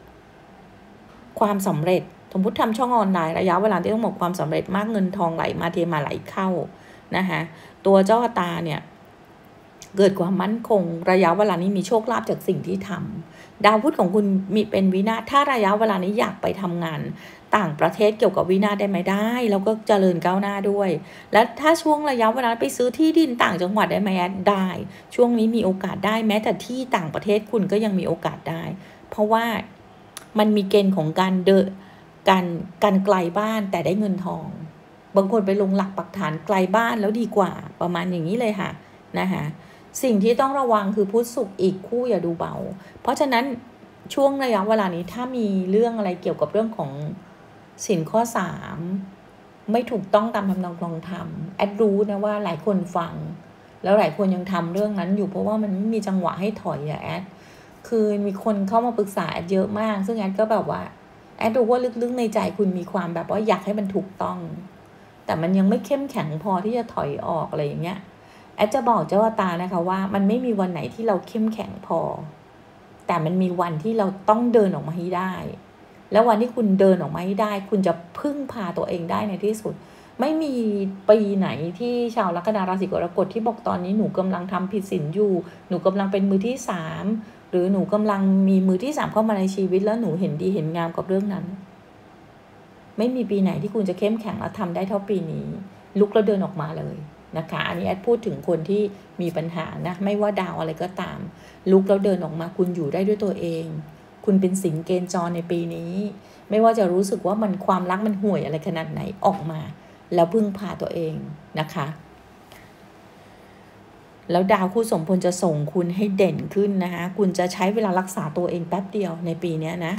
ความสำเร็จสมมติทำช่องออนไลน์ระยะเวลาที่ต้องบอกความสำเร็จมากเงินทองไหลมาเทมาไหลเข้านะคะตัวเจ้าตาเนี่ยเกิดความมั่นคงระยะเวลานี้มีโชคลาภจากสิ่งที่ทำดาวพุธของคุณมีเป็นวินาศถ้าระยะเวลานี้อยากไปทำงานต่างประเทศเกี่ยวกับวินาศได้ไหมได้แล้วก็เจริญก้าวหน้าด้วยและถ้าช่วงระยะเวลาไปซื้อที่ดินต่างจังหวัดได้ไหมได้ช่วงนี้มีโอกาสได้แม้แต่ที่ต่างประเทศคุณก็ยังมีโอกาสได้เพราะว่ามันมีเกณฑ์ของการเดินการการไกลบ้านแต่ได้เงินทองบางคนไปลงหลักปักฐานไกลบ้านแล้วดีกว่าประมาณอย่างนี้เลยค่ะนะคะสิ่งที่ต้องระวังคือพุธศุกร์อีกคู่อย่าดูเบาเพราะฉะนั้นช่วงระยะเวลานี้ถ้ามีเรื่องอะไรเกี่ยวกับเรื่องของสินข้อสามไม่ถูกต้องตามทำนองคลองธรรมแอดรู้นะว่าหลายคนฟังแล้วหลายคนยังทำเรื่องนั้นอยู่เพราะว่ามันไม่มีจังหวะให้ถอยอะแอดคือมีคนเข้ามาปรึกษาแอดเยอะมากซึ่งแอดก็แบบว่าแอดรู้ว่าลึกๆในใจคุณมีความแบบว่าอยากให้มันถูกต้องแต่มันยังไม่เข้มแข็งพอที่จะถอยออกอะไรอย่างเงี้ยแอดจะบอกเจ้าตานะคะว่ามันไม่มีวันไหนที่เราเข้มแข็งพอแต่มันมีวันที่เราต้องเดินออกมาให้ได้แล้ววันที่คุณเดินออกมาให้ได้คุณจะพึ่งพาตัวเองได้ในที่สุดไม่มีปีไหนที่ชาวลัคนาราศีกรกฎที่บอกตอนนี้หนูกำลังทำผิดศีลอยู่หนูกำลังเป็นมือที่สามหรือหนูกำลังมีมือที่สามเข้ามาในชีวิตแล้วหนูเห็นดีเห็นงามกับเรื่องนั้นไม่มีปีไหนที่คุณจะเข้มแข็งและทำได้เท่าปีนี้ลุกแล้วเดินออกมาเลยนะคะอันนี้แอดพูดถึงคนที่มีปัญหานะไม่ว่าดาวอะไรก็ตามลุกแล้วเดินออกมาคุณอยู่ได้ด้วยตัวเองคุณเป็นสิงเกณฑ์จรในปีนี้ไม่ว่าจะรู้สึกว่ามันความรักมันห่วยอะไรขนาดไหนออกมาแล้วพึ่งพาตัวเองนะคะแล้วดาวคู่สมพลจะส่งคุณให้เด่นขึ้นนะคะคุณจะใช้เวลารักษาตัวเองแป๊บเดียวในปีนี้นะ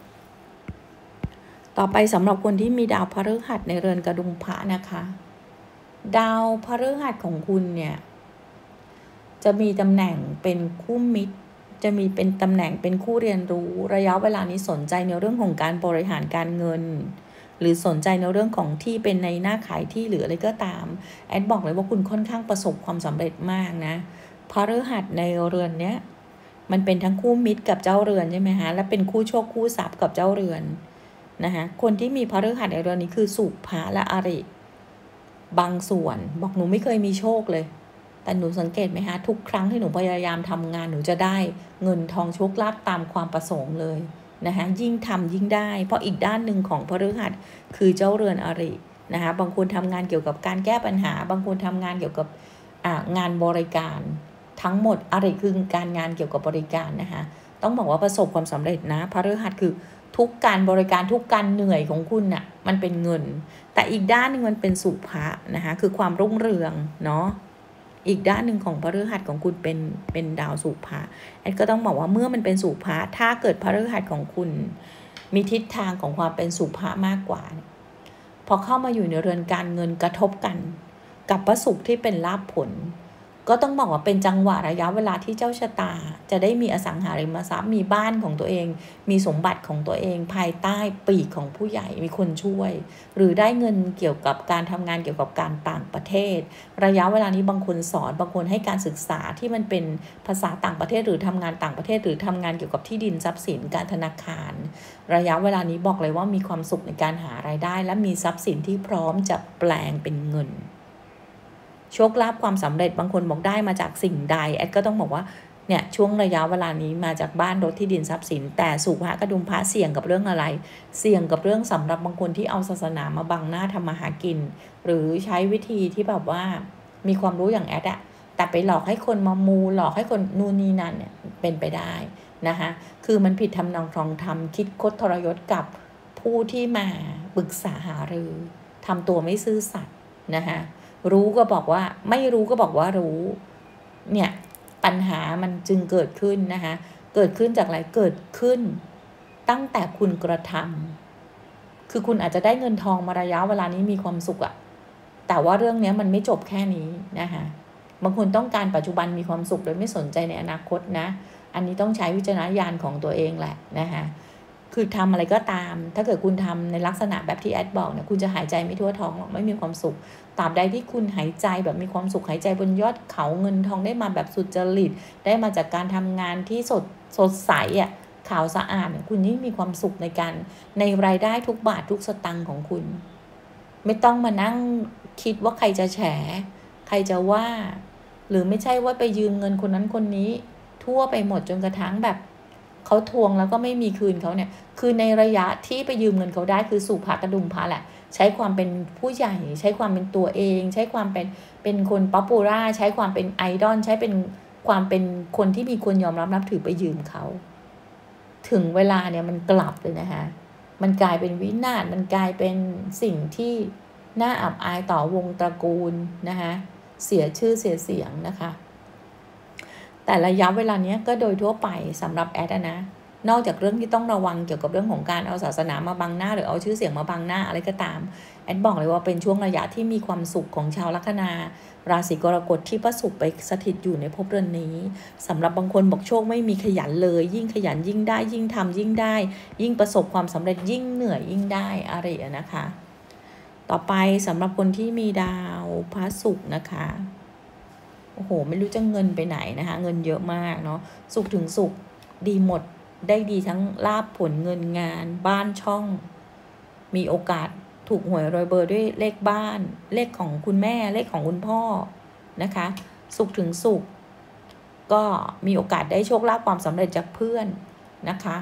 ต่อไปสำหรับคนที่มีดาวพฤหัสในเรือนกระดุมพระนะคะดาวพฤหัสของคุณเนี่ยจะมีตำแหน่งเป็นคู่มิตรจะมีเป็นตำแหน่งเป็นคู่เรียนรู้ระยะเวลานี้สนใจในเรื่องของการบริหารการเงินหรือสนใจในเรื่องของที่เป็นในหน้าขายที่หรืออะไรก็ตามแอดบอกเลยว่าคุณค่อนข้างประสบความสำเร็จมากนะพฤหัสในเรือนเนี้ยมันเป็นทั้งคู่มิตรกับเจ้าเรือนใช่ไหมคะและเป็นคู่โชคคู่ทรัพย์กับเจ้าเรือนนะคะคนที่มีพฤหัสในเรือนนี้คือสุภะและอริบางส่วนบอกหนูไม่เคยมีโชคเลยแต่หนูสังเกตไหมคะทุกครั้งที่หนูพยายามทำงานหนูจะได้เงินทองโชคลาภตามความประสงค์เลยนะคะยิ่งทำยิ่งได้เพราะอีกด้านหนึ่งของพฤหัสคือเจ้าเรือนอรินะคะบางคนทำงานเกี่ยวกับการแก้ปัญหาบางคนทำงานเกี่ยวกับงานบริการทั้งหมดอริคือการงานเกี่ยวกับบริการนะคะต้องบอกว่าประสบความสำเร็จนะพฤหัสคือทุกการบริการทุกการเหนื่อยของคุณน่ะมันเป็นเงินแต่อีกด้านหนึ่งมันเป็นสุภะนะคะคือความรุ่งเรืองเนาะอีกด้านหนึ่งของพฤหัสของคุณเป็นเป็นดาวสุภะแอดก็ต้องบอกว่าเมื่อมันเป็นสุภะถ้าเกิดพฤหัสของคุณมีทิศทางของความเป็นสุภะมากกว่าพอเข้ามาอยู่ในเรือนการเงินกระทบกันกับพระศุกร์ที่เป็นลาภผลก็ต้องบอกว่าเป็นจังหวะระยะเวลาที่เจ้าชะตาจะได้มีอสังหาริมทรัพย์มีบ้านของตัวเองมีสมบัติของตัวเองภายใต้ปีกของผู้ใหญ่มีคนช่วยหรือได้เงินเกี่ยวกับการทำงานเกี่ยวกับการต่างประเทศระยะเวลานี้บางคนสอนบางคนให้การศึกษาที่มันเป็นภาษาต่างประเทศหรือทำงานต่างประเทศหรือทำงานเกี่ยวกับที่ดินทรัพย์สินการธนาคารระยะเวลานี้บอกเลยว่ามีความสุขในการหารายได้และมีทรัพย์สินที่พร้อมจะแปลงเป็นเงินโชคลาภความสำเร็จบางคนบอกได้มาจากสิ่งใดแอดก็ต้องบอกว่าเนี่ยช่วงระยะเวลานี้มาจากบ้านรถที่ดินทรัพย์สินแต่สุภะกระดุมพระเสี่ยงกับเรื่องอะไรเสี่ยงกับเรื่องสำหรับบางคนที่เอาศาสนามาบังหน้าทำมาหากินหรือใช้วิธีที่แบบว่ามีความรู้อย่างแอดอะแต่ไปหลอกให้คนมามูหลอกให้คนนู่นนี่นั่นเนี่ยเป็นไปได้นะคะคือมันผิดทำนองครองธรรมคิดคดทรยศกับผู้ที่มาปรึกษาหารือทำตัวไม่ซื่อสัตย์นะคะรู้ก็บอกว่าไม่รู้ก็บอกว่ารู้เนี่ยปัญหามันจึงเกิดขึ้นนะคะเกิดขึ้นจากอะไรเกิดขึ้นตั้งแต่คุณกระทำคือคุณอาจจะได้เงินทองมาระยะเวลานี้มีความสุขอะแต่ว่าเรื่องนี้มันไม่จบแค่นี้นะคะบางคนต้องการปัจจุบันมีความสุขโดยไม่สนใจในอนาคตนะอันนี้ต้องใช้วิจารณญาณของตัวเองแหละนะคะคือทำอะไรก็ตามถ้าเกิดคุณทำในลักษณะแบบที่แอดบอกเนี่ยคุณจะหายใจไม่ทั่วท้องหรอกไม่มีความสุขตราบใดที่คุณหายใจแบบมีความสุขหายใจบนยอดเขาเงินทองได้มาแบบสุจริตได้มาจากการทำงานที่สดสดใสอ่ะขาวสะอาดคุณยิ่งมีความสุขในการในรายได้ทุกบาททุกสตังค์ของคุณไม่ต้องมานั่งคิดว่าใครจะแฉใครจะว่าหรือไม่ใช่ว่าไปยืมเงินคนนั้นคนนี้ทั่วไปหมดจนกระทั่งแบบเขาทวงแล้วก็ไม่มีคืนเขาเนี่ยคือในระยะที่ไปยืมเงินเขาได้คือสุภะกระดุมพระแหละใช้ความเป็นผู้ใหญ่ใช้ความเป็นตัวเองใช้ความเป็นเป็นคนป๊อปปูล่าใช้ความเป็นไอดอลใช้เป็นความเป็นคนที่มีคนยอมรับนับถือไปยืมเขาถึงเวลาเนี่ยมันกลับเลยนะคะมันกลายเป็นวินาศมันกลายเป็นสิ่งที่น่าอับอายต่อวงตระกูลนะคะเสียชื่อเสียเสียงนะคะแต่ระยะเวลานี้ก็โดยทั่วไปสำหรับแอดนะนอกจากเรื่องที่ต้องระวังเกี่ยวกับเรื่องของการเอาศาสนามาบังหน้าหรือเอาชื่อเสียงมาบังหน้าอะไรก็ตามแอดบอกเลยว่าเป็นช่วงระยะที่มีความสุขของชาวลัคนาราศีกรกฎที่พระศุกร์ไปสถิตอยู่ในภพเรือนนี้สำหรับบางคนบอกโชคไม่มีขยันเลยยิ่งขยันยิ่งได้ยิ่งทำยิ่งได้ยิ่งประสบความสำเร็จยิ่งเหนื่อยยิ่งได้อะไรนะคะต่อไปสำหรับคนที่มีดาวพระศุกร์นะคะโอ้โหไม่รู้จะเงินไปไหนนะคะเงินเยอะมากเนาะศุกร์ถึงศุกร์ดีหมดได้ดีทั้งลาภผลเงินงานบ้านช่องมีโอกาสถูกหวยรวยเบอร์ด้วยเลขบ้านเลขของคุณแม่เลขของคุณพ่อนะคะศุกร์ถึงศุกร์ก็มีโอกาสได้โชคลาภความสำเร็จจากเพื่อนนะคะ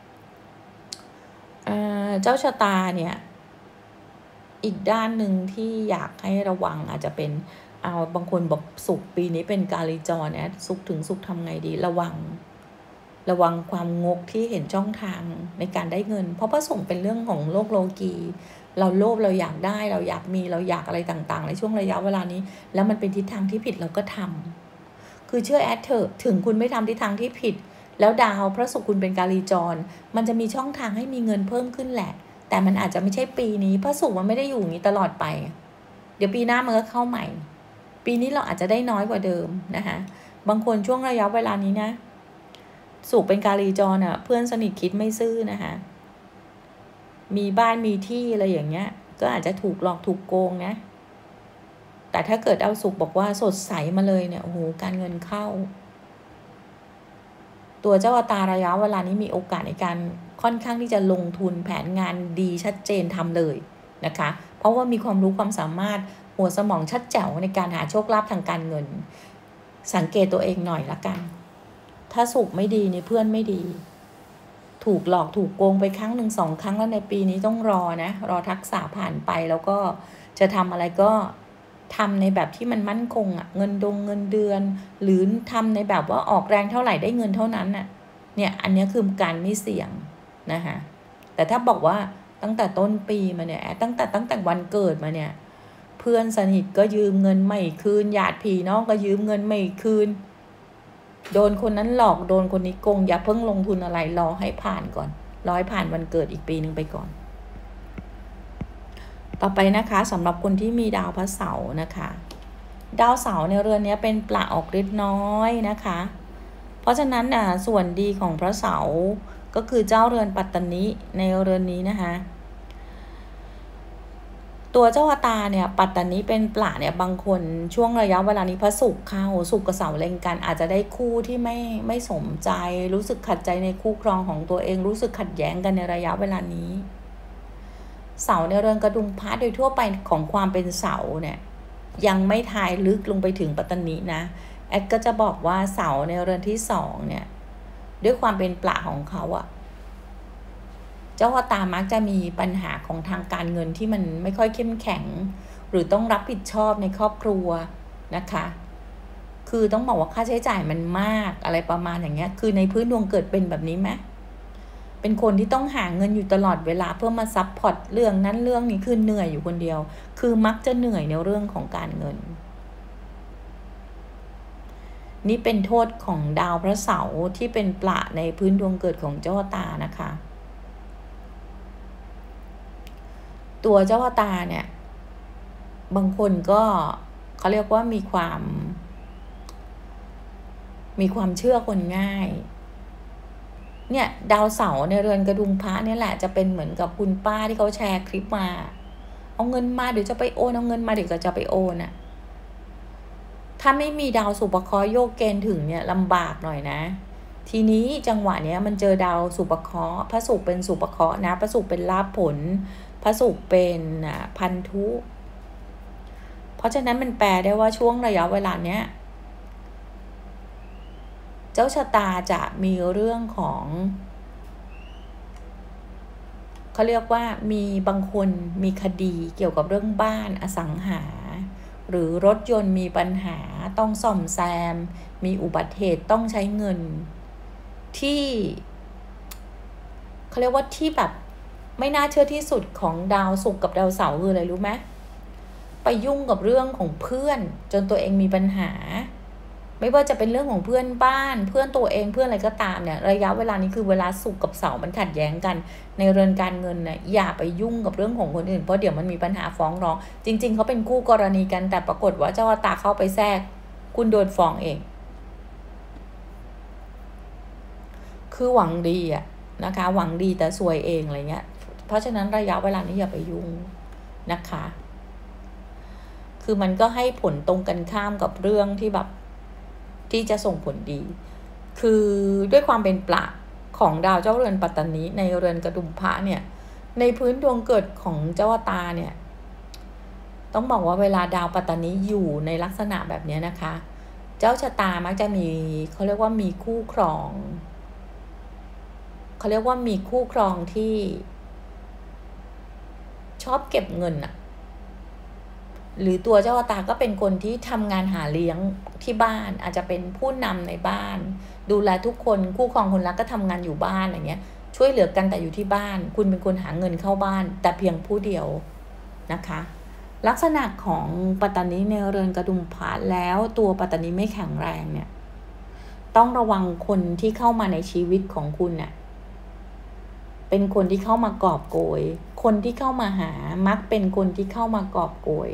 เอ่อเจ้าชะตาเนี่ยอีกด้านหนึ่งที่อยากให้ระวังอาจจะเป็นเอาบางคนบอกศุกร์ปีนี้เป็นกาลีจรเนี่ยศุกร์ถึงศุกร์ทำไงดีระวังระวังความงกที่เห็นช่องทางในการได้เงินเพราะพระสงฆ์เป็นเรื่องของโลกโลกีเราโลภเราอยากได้เราอยากมีเราอยากอะไรต่างๆในช่วงระยะเวลานี้แล้วมันเป็นทิศทางที่ผิดเราก็ทำคือเชื่อแอดเถอะถึงคุณไม่ทำทิศทางที่ผิดแล้วดาวพระศุกร์คุณเป็นกาลีจรมันจะมีช่องทางให้มีเงินเพิ่มขึ้นแหละแต่มันอาจจะไม่ใช่ปีนี้พระศุกร์มันไม่ได้อยู่อย่างนี้ตลอดไปเดี๋ยวปีหน้ามันก็เข้าใหม่ปีนี้เราอาจจะได้น้อยกว่าเดิมนะคะบางคนช่วงระยะเวลานี้นะศุกร์เป็นกาลีจรอ่ะเพื่อนสนิทคิดไม่ซื่อนะคะมีบ้านมีที่อะไรอย่างเงี้ยก็อาจจะถูกหลอกถูกโกงนะแต่ถ้าเกิดดาวศุกร์บอกว่าสดใสมาเลยเนี่ยโอ้โหการเงินเข้าตัวเจ้าอัตราระยะเวลานี้มีโอกาสในการค่อนข้างที่จะลงทุนแผนงานดีชัดเจนทำเลยนะคะเพราะว่ามีความรู้ความสามารถหัวสมองชัดแจ๋วในการหาโชคลาภทางการเงินสังเกตตัวเองหน่อยละกันถ้าสุขไม่ดีในเพื่อนไม่ดีถูกหลอกถูกโกงไปครั้งหนึ่งสองครั้งแล้วในปีนี้ต้องรอนะรอทักษะผ่านไปแล้วก็จะทำอะไรก็ทำในแบบที่มันมั่นคงอะเงินดงเงินเดือนหรือทำในแบบว่าออกแรงเท่าไหร่ได้เงินเท่านั้นน่ะเนี่ยอันนี้คือการไม่เสี่ยงนะคะแต่ถ้าบอกว่าตั้งแต่ต้นปีมาเนี่ยตั้งแต่ตั้งแต่วันเกิดมาเนี่ยเพื่อนสนิทก็ยืมเงินไม่คืนญาติพี่น้องก็ยืมเงินไม่คืนโดนคนนั้นหลอกโดนคนนี้โกงอย่าเพิ่งลงทุนอะไรรอให้ผ่านก่อนรอให้ผ่านวันเกิดอีกปีนึงไปก่อนต่อไปนะคะสำหรับคนที่มีดาวพระเสาร์นะคะดาวเสาร์ในเรือนนี้เป็นปลาออกฤทธิ์น้อยนะคะเพราะฉะนั้นอ่ะส่วนดีของพระเสาร์ก็คือเจ้าเรือนปัตตนิในเรือนนี้นะคะตัวเจ้าอัตราเนี่ยปัตตนิเป็นปลาเนี่ยบางคนช่วงระยะเวลานี้พระศุกร์เข้าศุกร์กับเสาร์เล็งกันอาจจะได้คู่ที่ไม่ไม่สมใจรู้สึกขัดใจในคู่ครองของตัวเองรู้สึกขัดแย้งกันในระยะเวลานี้เสาในเรือนกระดุมพระโดยทั่วไปของความเป็นเสาเนี่ยยังไม่ทายลึกลงไปถึงปัตตนินะแอดก็จะบอกว่าเสาในเรือนที่สองเนี่ยด้วยความเป็นปลาของเขาอะเจ้าอัตรามักจะมีปัญหาของทางการเงินที่มันไม่ค่อยเข้มแข็งหรือต้องรับผิดชอบในครอบครัวนะคะคือต้องบอกว่าค่าใช้จ่ายมันมากอะไรประมาณอย่างเงี้ยคือในพื้นดวงเกิดเป็นแบบนี้ไหมเป็นคนที่ต้องหาเงินอยู่ตลอดเวลาเพื่อมาซัพพอร์ตเรื่องนั้นเรื่องนี้คือเหนื่อยอยู่คนเดียวคือมักจะเหนื่อยในเรื่องของการเงินนี่เป็นโทษของดาวพระเสาร์ที่เป็นปลาในพื้นดวงเกิดของเจ้าตานะคะตัวเจ้าตาเนี่ยบางคนก็เขาเรียกว่ามีความมีความเชื่อคนง่ายเนี่ยดาวเสาร์ในเรือนกระดุมพระเนี่ยแหละจะเป็นเหมือนกับคุณป้าที่เขาแชร์คลิปมาเอาเงินมาเดี๋ยวจะไปโอนเอาเงินมาเดี๋ยวก็จะไปโอนอะถ้าไม่มีดาวสุภเคราะห์โยกเกณฑ์ถึงเนี่ยลำบากหน่อยนะทีนี้จังหวะเนี้ยมันเจอดาวสุภเคราะห์พระศุกร์เป็นสุภเคราะห์นะพระศุกร์เป็นลาภผลพระศุกร์เป็นพันธุเพราะฉะนั้นมันแปลได้ว่าช่วงระยะเวลาเนี้ยเจ้าชะตาจะมีเรื่องของเขาเรียกว่ามีบางคนมีคดีเกี่ยวกับเรื่องบ้านอสังหาหรือรถยนต์มีปัญหาต้องซ่อมแซมมีอุบัติเหตุต้องใช้เงินที่เขาเรียกว่าที่แบบไม่น่าเชื่อที่สุดของดาวศุกร์กับดาวเสาร์คืออะไรรู้ไหมไปยุ่งกับเรื่องของเพื่อนจนตัวเองมีปัญหาไม่ว่าจะเป็นเรื่องของเพื่อนบ้านเพื่อนตัวเองเพื่อนอะไรก็ตามเนี่ยระยะเวลานี้คือเวลาศุกร์กับเสาร์มันขัดแย้งกันในเรือนการเงินเนี่ยอย่าไปยุ่งกับเรื่องของคนอื่นเพราะเดี๋ยวมันมีปัญหาฟ้องร้องจริงๆเขาเป็นคู่กรณีกันแต่ปรากฏว่าเจ้าตาเข้าไปแทรกคุณโดนฟ้องเองคือหวังดีอะนะคะหวังดีแต่ซวยเองอะไรเงี้ยเพราะฉะนั้นระยะเวลานี้อย่าไปยุ่งนะคะคือมันก็ให้ผลตรงกันข้ามกับเรื่องที่แบบที่จะส่งผลดีคือด้วยความเป็นปลาของดาวเจ้าเรือนปัตตนิในเรือนกระดุมพระเนี่ยในพื้นดวงเกิดของเจ้าตาเนี่ยต้องบอกว่าเวลาดาวปัตตนิอยู่ในลักษณะแบบนี้นะคะเจ้าชะตามักจะมีเขาเรียกว่ามีคู่ครองเขาเรียกว่ามีคู่ครองที่ชอบเก็บเงินอะหรือตัวเจ้าชะตาก็เป็นคนที่ทำงานหาเลี้ยงที่บ้านอาจจะเป็นผู้นำในบ้านดูแลทุกคนคู่ครองคนรักก็ทำงานอยู่บ้านอะไรเงี้ยช่วยเหลือกันแต่อยู่ที่บ้านคุณเป็นคนหาเงินเข้าบ้านแต่เพียงผู้เดียวนะคะลักษณะของปัตตานีในเรือนกระดุมพระแล้วตัวปัตตานีไม่แข็งแรงเนี่ยต้องระวังคนที่เข้ามาในชีวิตของคุณเนี่ยเป็นคนที่เข้ามากอบโกยคนที่เข้ามาหามักเป็นคนที่เข้ามากอบโกย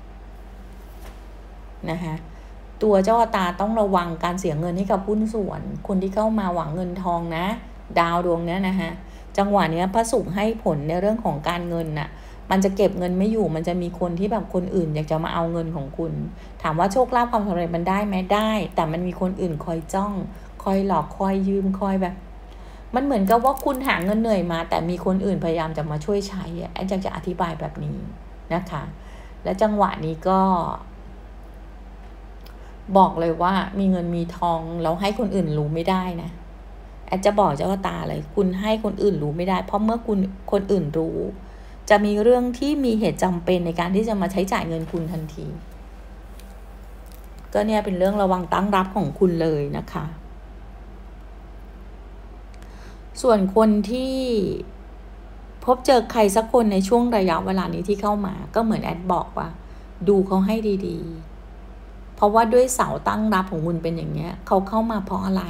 นะคะตัวเจ้าตาต้องระวังการเสียเงินให้กับหุ้นส่วนคนที่เข้ามาหวังเงินทองนะดาวดวงเนี้ยนะคะจังหวะเนี้ยพระศุกร์ให้ผลในเรื่องของการเงินน่ะมันจะเก็บเงินไม่อยู่มันจะมีคนที่แบบคนอื่นอยากจะมาเอาเงินของคุณถามว่าโชคลาภความสำเร็จมันได้ไหมได้แต่มันมีคนอื่นคอยจ้องคอยหลอกคอยยืมคอยแบบมันเหมือนกับว่าคุณหาเงินเหนื่อยมาแต่มีคนอื่นพยายามจะมาช่วยใช้แอนจะอธิบายแบบนี้นะคะและจังหวะนี้ก็บอกเลยว่ามีเงินมีทองแล้วให้คนอื่นรู้ไม่ได้นะแอดจะบอกเจ้าตาเลยคุณให้คนอื่นรู้ไม่ได้เพราะเมื่อคุณคนอื่นรู้จะมีเรื่องที่มีเหตุจำเป็นในการที่จะมาใช้จ่ายเงินคุณทันทีก็เนี่ยเป็นเรื่องระวังตั้งรับของคุณเลยนะคะส่วนคนที่พบเจอใครสักคนในช่วงระยะเวลานี้ที่เข้ามาก็เหมือนแอดบอกว่าดูเขาให้ดีๆเพราะว่าด้วยเสาตั้งรับของคุณเป็นอย่างเนี้ยเขาเข้ามาเพราะอะไร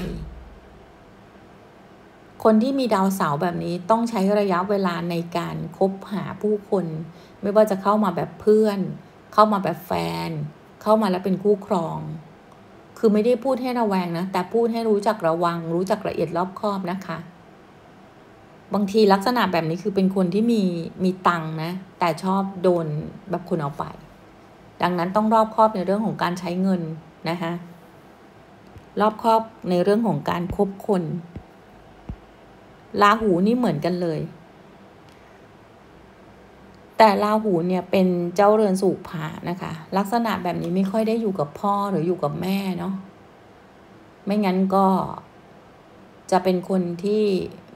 คนที่มีดาวเสาร์แบบนี้ต้องใช้ระยะเวลาในการคบหาผู้คนไม่ว่าจะเข้ามาแบบเพื่อนเข้ามาแบบแฟนเข้ามาแล้วเป็นคู่ครองคือไม่ได้พูดให้ระแวงนะแต่พูดให้รู้จักระวังรู้จักละเอียดรอบคอบนะคะบางทีลักษณะแบบนี้คือเป็นคนที่มีมีตังค์นะแต่ชอบโดนแบบคนเอาไปดังนั้นต้องรอบคอบในเรื่องของการใช้เงินนะคะรอบคอบในเรื่องของการคบคนราหูนี่เหมือนกันเลยแต่ราหูเนี่ยเป็นเจ้าเรือนสู่พระนะคะลักษณะแบบนี้ไม่ค่อยได้อยู่กับพ่อหรืออยู่กับแม่เนาะไม่งั้นก็จะเป็นคนที่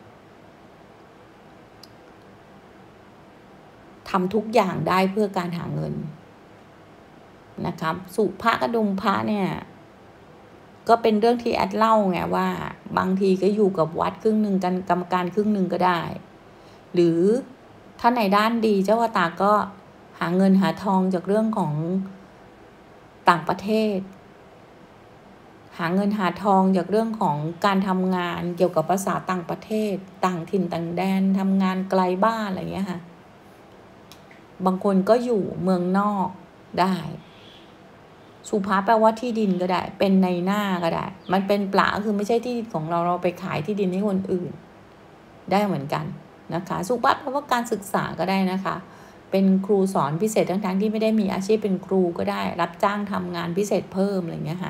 ทำทุกอย่างได้เพื่อการหาเงินนะคะสุภะกระดุมพระเนี่ยก็เป็นเรื่องที่แอดเล่าไงว่าบางทีก็อยู่กับวัดครึ่งหนึ่งกันกรรมการครึ่งหนึ่งก็ได้หรือถ้าในด้านดีเจ้าตาก็หาเงินหาทองจากเรื่องของต่างประเทศหาเงินหาทองจากเรื่องของการทำงานเกี่ยวกับภาษาต่างประเทศต่างถิ่นต่างแดนทำงานไกลบ้านอะไรเงี้ยค่ะบางคนก็อยู่เมืองนอกได้สุภาแปลว่าที่ดินก็ได้เป็นในหน้าก็ได้มันเป็นปลาคือไม่ใช่ที่ดินของเราเราไปขายที่ดินให้คนอื่นได้เหมือนกันนะคะสุภาแปลว่าการศึกษาก็ได้นะคะเป็นครูสอนพิเศษทั้งๆที่ไม่ได้มีอาชีพเป็นครูก็ได้รับจ้างทำงานพิเศษเพิ่มอะไรเงี้ยค่ะ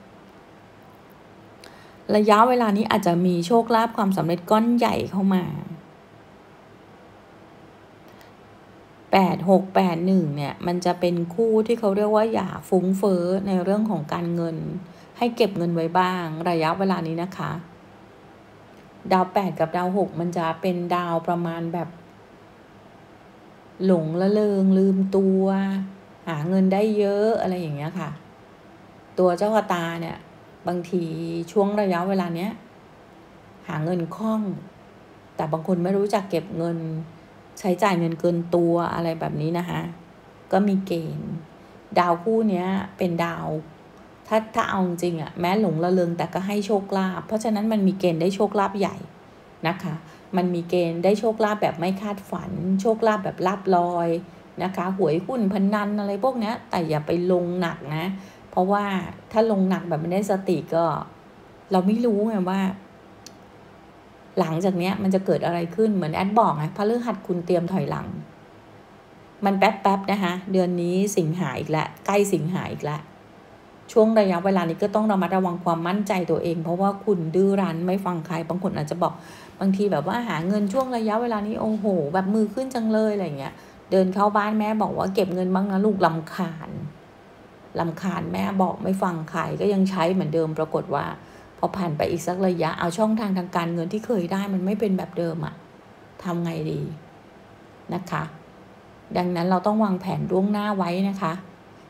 ระยะเวลานี้อาจจะมีโชคลาภความสำเร็จก้อนใหญ่เข้ามาแปด หก แปด หนึ่งเนี่ยมันจะเป็นคู่ที่เขาเรียกว่าอย่าฟุ้งเฟ้อในเรื่องของการเงินให้เก็บเงินไว้บ้างระยะเวลานี้นะคะดาวแปดกับดาวหกมันจะเป็นดาวประมาณแบบหลงละเลงลืมตัวหาเงินได้เยอะอะไรอย่างเงี้ยค่ะตัวเจ้าชะตาเนี่ยบางทีช่วงระยะเวลาเนี้ยหาเงินคล่องแต่บางคนไม่รู้จักเก็บเงินใช้จ่ายเงินเกินตัวอะไรแบบนี้นะคะก็มีเกณฑ์ดาวคู่นี้เป็นดาวถ้าถ้าเอาจริงอะแม้หลงละเลงแต่ก็ให้โชคลาภเพราะฉะนั้นมันมีเกณฑ์ได้โชคลาภใหญ่นะคะมันมีเกณฑ์ได้โชคลาภแบบไม่คาดฝันโชคลาภแบบลาภลอยนะคะหวยหุ้นพนันอะไรพวกนี้แต่อย่าไปลงหนักนะเพราะว่าถ้าลงหนักแบบไม่ได้สติก็เราไม่รู้ไงว่าหลังจากนี้มันจะเกิดอะไรขึ้นเหมือนแอดบอกไงพฤหัสคุณเตรียมถอยหลังมันแป๊บๆนะคะเดือนนี้สิงหาอีกแล้วใกล้สิงหาอีกแล้วช่วงระยะเวลานี้ก็ต้องระมัดระวังความมั่นใจตัวเองเพราะว่าคุณดื้อรั้นไม่ฟังใครบางคนอาจจะบอกบางทีแบบว่าหาเงินช่วงระยะเวลานี้โอ้โหแบบมือขึ้นจังเลยอะไรเงี้ยเดินเข้าบ้านแม่บอกว่าเก็บเงินบ้างนะลูกรำคาญรำคาญแม่บอกไม่ฟังใครก็ยังใช้เหมือนเดิมปรากฏว่าพอผ่านไปอีกสักระยะเอาช่องทางทางการเงินที่เคยได้มันไม่เป็นแบบเดิมอะทำไงดีนะคะดังนั้นเราต้องวางแผนล่วงหน้าไว้นะคะ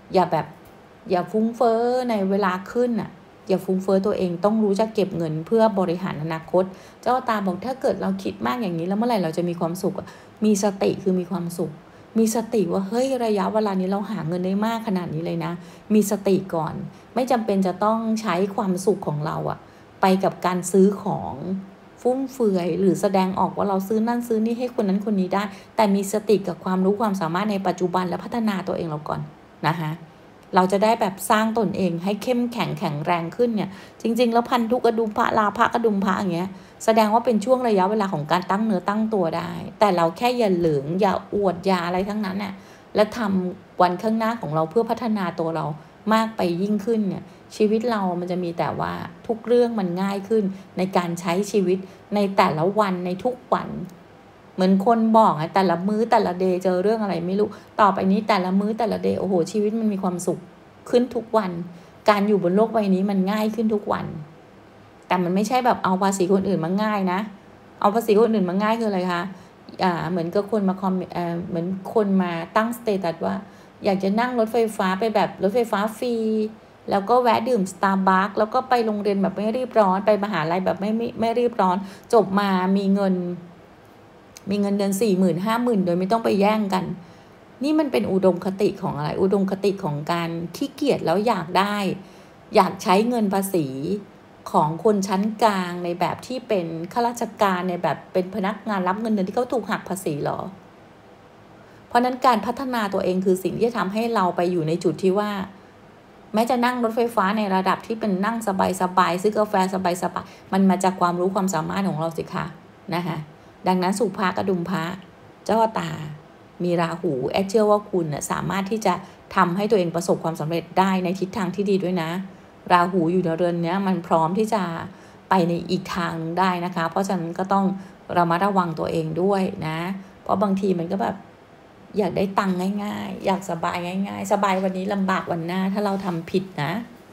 อย่าแบบอย่าฟุ้งเฟ้อในเวลาขึ้นอ่ะอย่าฟุ้งเฟ้อตัวเองต้องรู้จักเก็บเงินเพื่อบริหารอนาคตเจ้าตาบอกถ้าเกิดเราคิดมากอย่างนี้แล้วเมื่อไหร่เราจะมีความสุขมีสติคือมีความสุขมีสติว่าเฮ้ยระยะเวลานี้เราหาเงินได้มากขนาดนี้เลยนะมีสติก่อนไม่จำเป็นจะต้องใช้ความสุขของเราอะไปกับการซื้อของฟุ่มเฟือยหรือแสดงออกว่าเราซื้อนั่นซื้อนี่ให้คนนั้นคนนี้ได้แต่มีสติกับความรู้ความสามารถในปัจจุบันและพัฒนาตัวเองเราก่อนนะคะเราจะได้แบบสร้างตนเองให้เข้มแข็งแข็งแรงขึ้นเนี่ยจริงๆแล้วพันธุกระดุมพระลาภกระดุมพระอย่างเงี้ยแสดงว่าเป็นช่วงระยะเวลาของการตั้งเนื้อตั้งตัวได้แต่เราแค่อย่าเหลืองอย่าอวดอย่าอะไรทั้งนั้นน่ะและทำวันข้างหน้าของเราเพื่อพัฒนาตัวเรามากไปยิ่งขึ้นเนี่ยชีวิตเรามันจะมีแต่ว่าทุกเรื่องมันง่ายขึ้นในการใช้ชีวิตในแต่ละวันในทุกวันเหมือนคนบอกไงแต่ละมื้อแต่ละเดย์เจอเรื่องอะไรไม่รู้ต่อไปนี้แต่ละมื้อแต่ละเดย์โอ้โหชีวิตมันมีความสุขขึ้นทุกวันการอยู่บนโลกใบนี้มันง่ายขึ้นทุกวันแต่มันไม่ใช่แบบเอาภาษีคนอื่นมาง่ายนะเอาภาษีคนอื่นมาง่ายคืออะไรคะอ่าเหมือนกับคนมาคอมเอ่อเหมือนคนมาตั้งสเตตัสว่าอยากจะนั่งรถไฟฟ้าไปแบบรถไฟฟ้าฟรีแล้วก็แวะดื่มสตาร์บัคแล้วก็ไปโรงเรียนแบบไม่รีบร้อนไปมหาลัยแบบไม่ไม่ไม่รีบร้อนจบมามีเงินมีเงินเดือนสี่หมื่นห้าหมื่นโดยไม่ต้องไปแย่งกันนี่มันเป็นอุดมคติของอะไรอุดมคติของการขี้เกียจแล้วอยากได้อยากใช้เงินภาษีของคนชั้นกลางในแบบที่เป็นข้าราชการในแบบเป็นพนักงานรับเงินเดือนที่เขาถูกหักภาษีหรอเพราะนั้นการพัฒนาตัวเองคือสิ่งที่จะทำให้เราไปอยู่ในจุดที่ว่าแม้จะนั่งรถไฟฟ้าในระดับที่เป็นนั่งสบายๆซื้อกาแฟสบายๆมันมาจากความรู้ความสามารถของเราสิคะนะคะดังนั้นสุภากระดุมพระเจ้าตามีราหูแอดเชื่อว่าคุณสามารถที่จะทำให้ตัวเองประสบความสำเร็จได้ในทิศทางที่ดีด้วยนะราหูอยู่ในเรือนนี้มันพร้อมที่จะไปในอีกทางนึงได้นะคะเพราะฉะนั้นก็ต้องระมัดระวังตัวเองด้วยนะเพราะบางทีมันก็แบบอยากได้ตังค์ง่ายๆอยากสบายง่ายๆสบายวันนี้ลำบากวันหน้าถ้าเราทำผิดนะ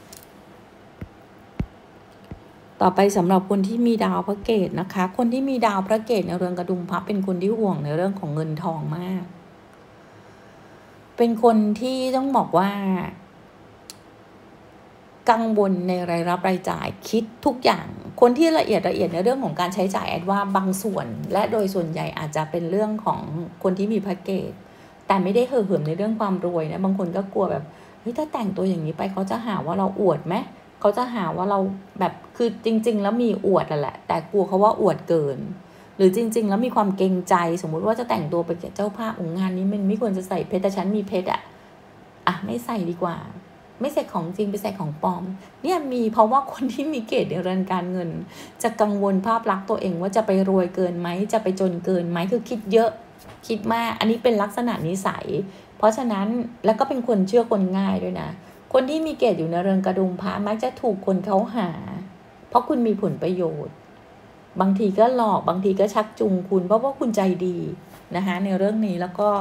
ต่อไปสำหรับคนที่มีดาวพระเกตนะคะคนที่มีดาวพระเกตในเรือนกระดุมพระเป็นคนที่ห่วงในเรื่องของเงินทองมากเป็นคนที่ต้องบอกว่ากังวลในรายรับรายจ่ายคิดทุกอย่างคนที่ละเอียดละเอียดในเรื่องของการใช้จ่ายแอดว่าบางส่วนและโดยส่วนใหญ่อาจจะเป็นเรื่องของคนที่มีพระเกตแต่ไม่ได้เห่อเหิมในเรื่องความรวยนะบางคนก็กลัวแบบเฮ้ยถ้าแต่งตัวอย่างนี้ไปเขาจะหาว่าเราอวดไหมเขาจะหาว่าเราแบบคือจริงๆแล้วมีอวดแหละแต่กลัวเขาว่าอวดเกินหรือจริงๆแล้วมีความเกรงใจสมมุติว่าจะแต่งตัวไปแก่เจ้าภาพงานนี้มันไม่ควรจะใส่เพชรแต่ฉันมีเพชรอ่ะอ่ะไม่ใส่ดีกว่าไม่ใส่ของจริงไปใส่ของปลอมเนี่ยมีเพราะว่าคนที่มีเกณฑ์ในเรื่องการเงินจะกังวลภาพลักษณ์ตัวเองว่าจะไปรวยเกินไหมจะไปจนเกินไหมคือคิดเยอะคิดมากอันนี้เป็นลักษณะนิสัยเพราะฉะนั้นแล้วก็เป็นคนเชื่อคนง่ายด้วยนะคนที่มีเกณฑ์อยู่ในเรือนกระดุมพระมักจะถูกคนเขาหาเพราะคุณมีผลประโยชน์บางทีก็หลอกบางทีก็ชักจูงคุณเพราะว่าคุณใจดีนะคะในเรื่องนี้แล้วก็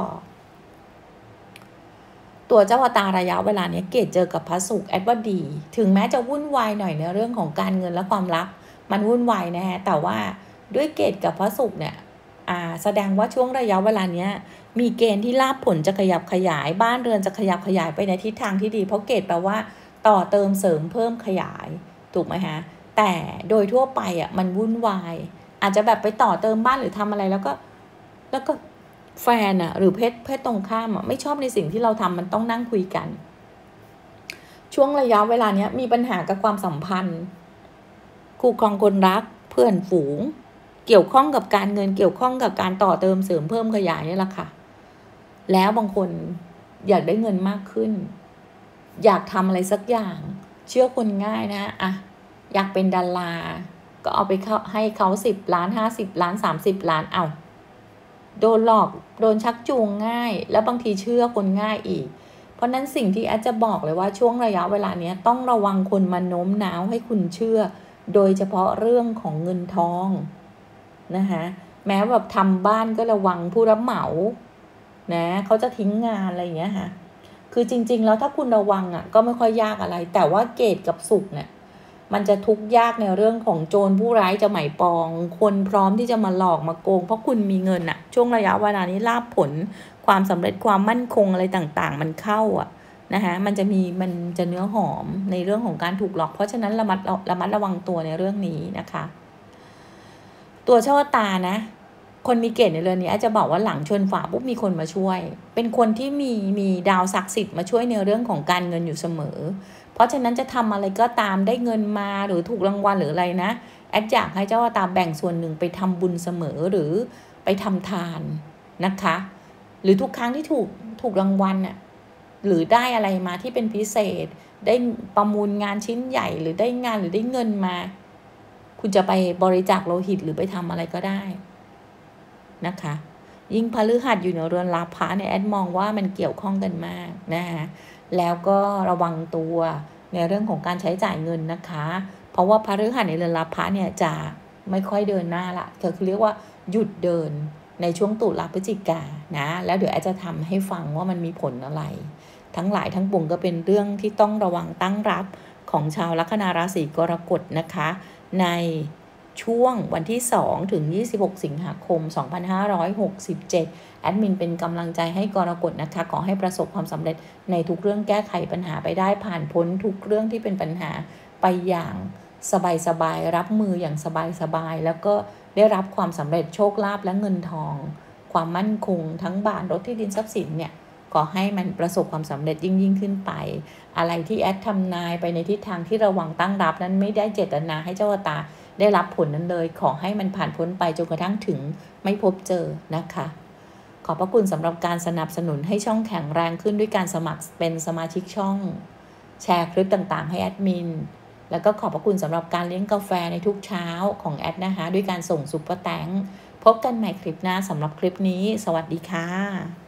ตัวเจ้าอวตารระยะเวลานี้เกตเจอกับพระศุกร์แอดว่าดีถึงแม้จะวุ่นวายหน่อยในเรื่องของการเงินและความรักมันวุ่นวายนะฮะแต่ว่าด้วยเกตกับพระศุกร์เนี่ยอ่าแสดงว่าช่วงระยะเวลานี้มีเกณฑ์ที่ลาภผลจะขยับขยายบ้านเรือนจะขยับขยายไปในทิศทางที่ดีเพราะเกตแปลว่าต่อเติมเสริมเพิ่มขยายถูกไหมฮะแต่โดยทั่วไปอ่ะมันวุ่นวายอาจจะแบบไปต่อเติมบ้านหรือทำอะไรแล้วก็แล้วก็แฟนอะหรือเพศเพศตรงข้ามอะไม่ชอบในสิ่งที่เราทำมันต้องนั่งคุยกันช่วงระยะเวลาเนี้ยมีปัญหากับความสัมพันธ์คู่ครองคนรักเพื่อนฝูงเกี่ยวข้องกับการเงินเกี่ยวข้องกับการต่อเติมเสริมเพิ่มขยายนี่แหละค่ะแล้วบางคนอยากได้เงินมากขึ้นอยากทำอะไรสักอย่างเชื่อคนง่ายนะอะอยากเป็นดาราก็เอาไปให้เขาสิบล้านห้าสิบล้านสามสิบล้านเอาโดนหลอกโดนชักจูงง่ายแล้วบางทีเชื่อคนง่ายอีกเพราะนั้นสิ่งที่แอดจะบอกเลยว่าช่วงระยะเวลานี้ต้องระวังคนมาโน้มน้าวให้คุณเชื่อโดยเฉพาะเรื่องของเงินทองนะคะแม้แบบทำบ้านก็ระวังผู้รับเหมานะเขาจะทิ้งงานอะไรอย่างเงี้ยค่ะคือจริงๆแล้วถ้าคุณระวังอ่ะก็ไม่ค่อยยากอะไรแต่ว่าเกตกับศุกร์เนี่ยมันจะทุกข์ยากในเรื่องของโจรผู้ร้ายจะหมายปองคนพร้อมที่จะมาหลอกมาโกงเพราะคุณมีเงินอะช่วงระยะเวลานี้ลาภผลความสำเร็จความมั่นคงอะไรต่างๆมันเข้าอะนะคะมันจะมีมันจะเนื้อหอมในเรื่องของการถูกหลอกเพราะฉะนั้นระมัดระมัดระวังตัวในเรื่องนี้นะคะตัวโชคตานะคนมีเกณฑ์ในเรือนนี้อาจจะบอกว่าหลังชนฝาปุ๊บมีคนมาช่วยเป็นคนที่มีมีดาวศักดิ์สิทธิ์มาช่วยในเรื่องของการเงินอยู่เสมอเพราะฉะนั้นจะทำอะไรก็ตามได้เงินมาหรือถูกรางวัลหรืออะไรนะแอดอยากให้เจ้าตาแบ่งส่วนหนึ่งไปทำบุญเสมอหรือไปทำทานนะคะหรือทุกครั้งที่ถูกถูกรางวัลน่ะหรือได้อะไรมาที่เป็นพิเศษได้ประมูลงานชิ้นใหญ่หรือได้งานหรือได้เงินมาคุณจะไปบริจาคโลหิตหรือไปทำอะไรก็ได้นะคะยิ่งพฤหัสอยู่ในเรือนลาภะเนี่ยแอดมองว่ามันเกี่ยวข้องกันมากนะคะแล้วก็ระวังตัวในเรื่องของการใช้จ่ายเงินนะคะเพราะว่าพฤหัสในเรือนลาภะเนี่ยจะไม่ค่อยเดินหน้าละคือเรียกว่าหยุดเดินในช่วงตุลาพฤศจิกานะแล้วเดี๋ยวแอดจะทำให้ฟังว่ามันมีผลอะไรทั้งหลายทั้งปวงก็เป็นเรื่องที่ต้องระวังตั้งรับของชาวลัคนาราศีกรกฎนะคะในช่วงวันที่สองถึงยี่สิบหกสิงหาคมสองพันห้าร้อยหกสิบเจ็ดแอดมินเป็นกำลังใจให้กรกฎนะคะขอให้ประสบความสำเร็จในทุกเรื่องแก้ไขปัญหาไปได้ผ่านพ้นทุกเรื่องที่เป็นปัญหาไปอย่างสบายๆรับมืออย่างสบายๆแล้วก็ได้รับความสำเร็จโชคลาภและเงินทองความมั่นคงทั้งบ้านรถที่ดินทรัพย์สินเนี่ยขอให้มันประสบความสำเร็จยิ่งยิ่งขึ้นไปอะไรที่แอดทำนายไปในทิศทางที่ระวังตั้งรับนั้นไม่ได้เจตนาให้เจ้าตาได้รับผลนั้นเลยขอให้มันผ่านพ้นไปจนกระทั่งถึงไม่พบเจอนะคะขอบพระคุณสำหรับการสนับสนุนให้ช่องแข็งแรงขึ้นด้วยการสมัครเป็นสมาชิกช่องแชร์คลิปต่างๆให้แอดมินแล้วก็ขอบพระคุณสำหรับการเลี้ยงกาแฟในทุกเช้าของแอดนะคะด้วยการส่งซุปเปอร์แตงพบกันใหม่คลิปหน้าสำหรับคลิปนี้สวัสดีค่ะ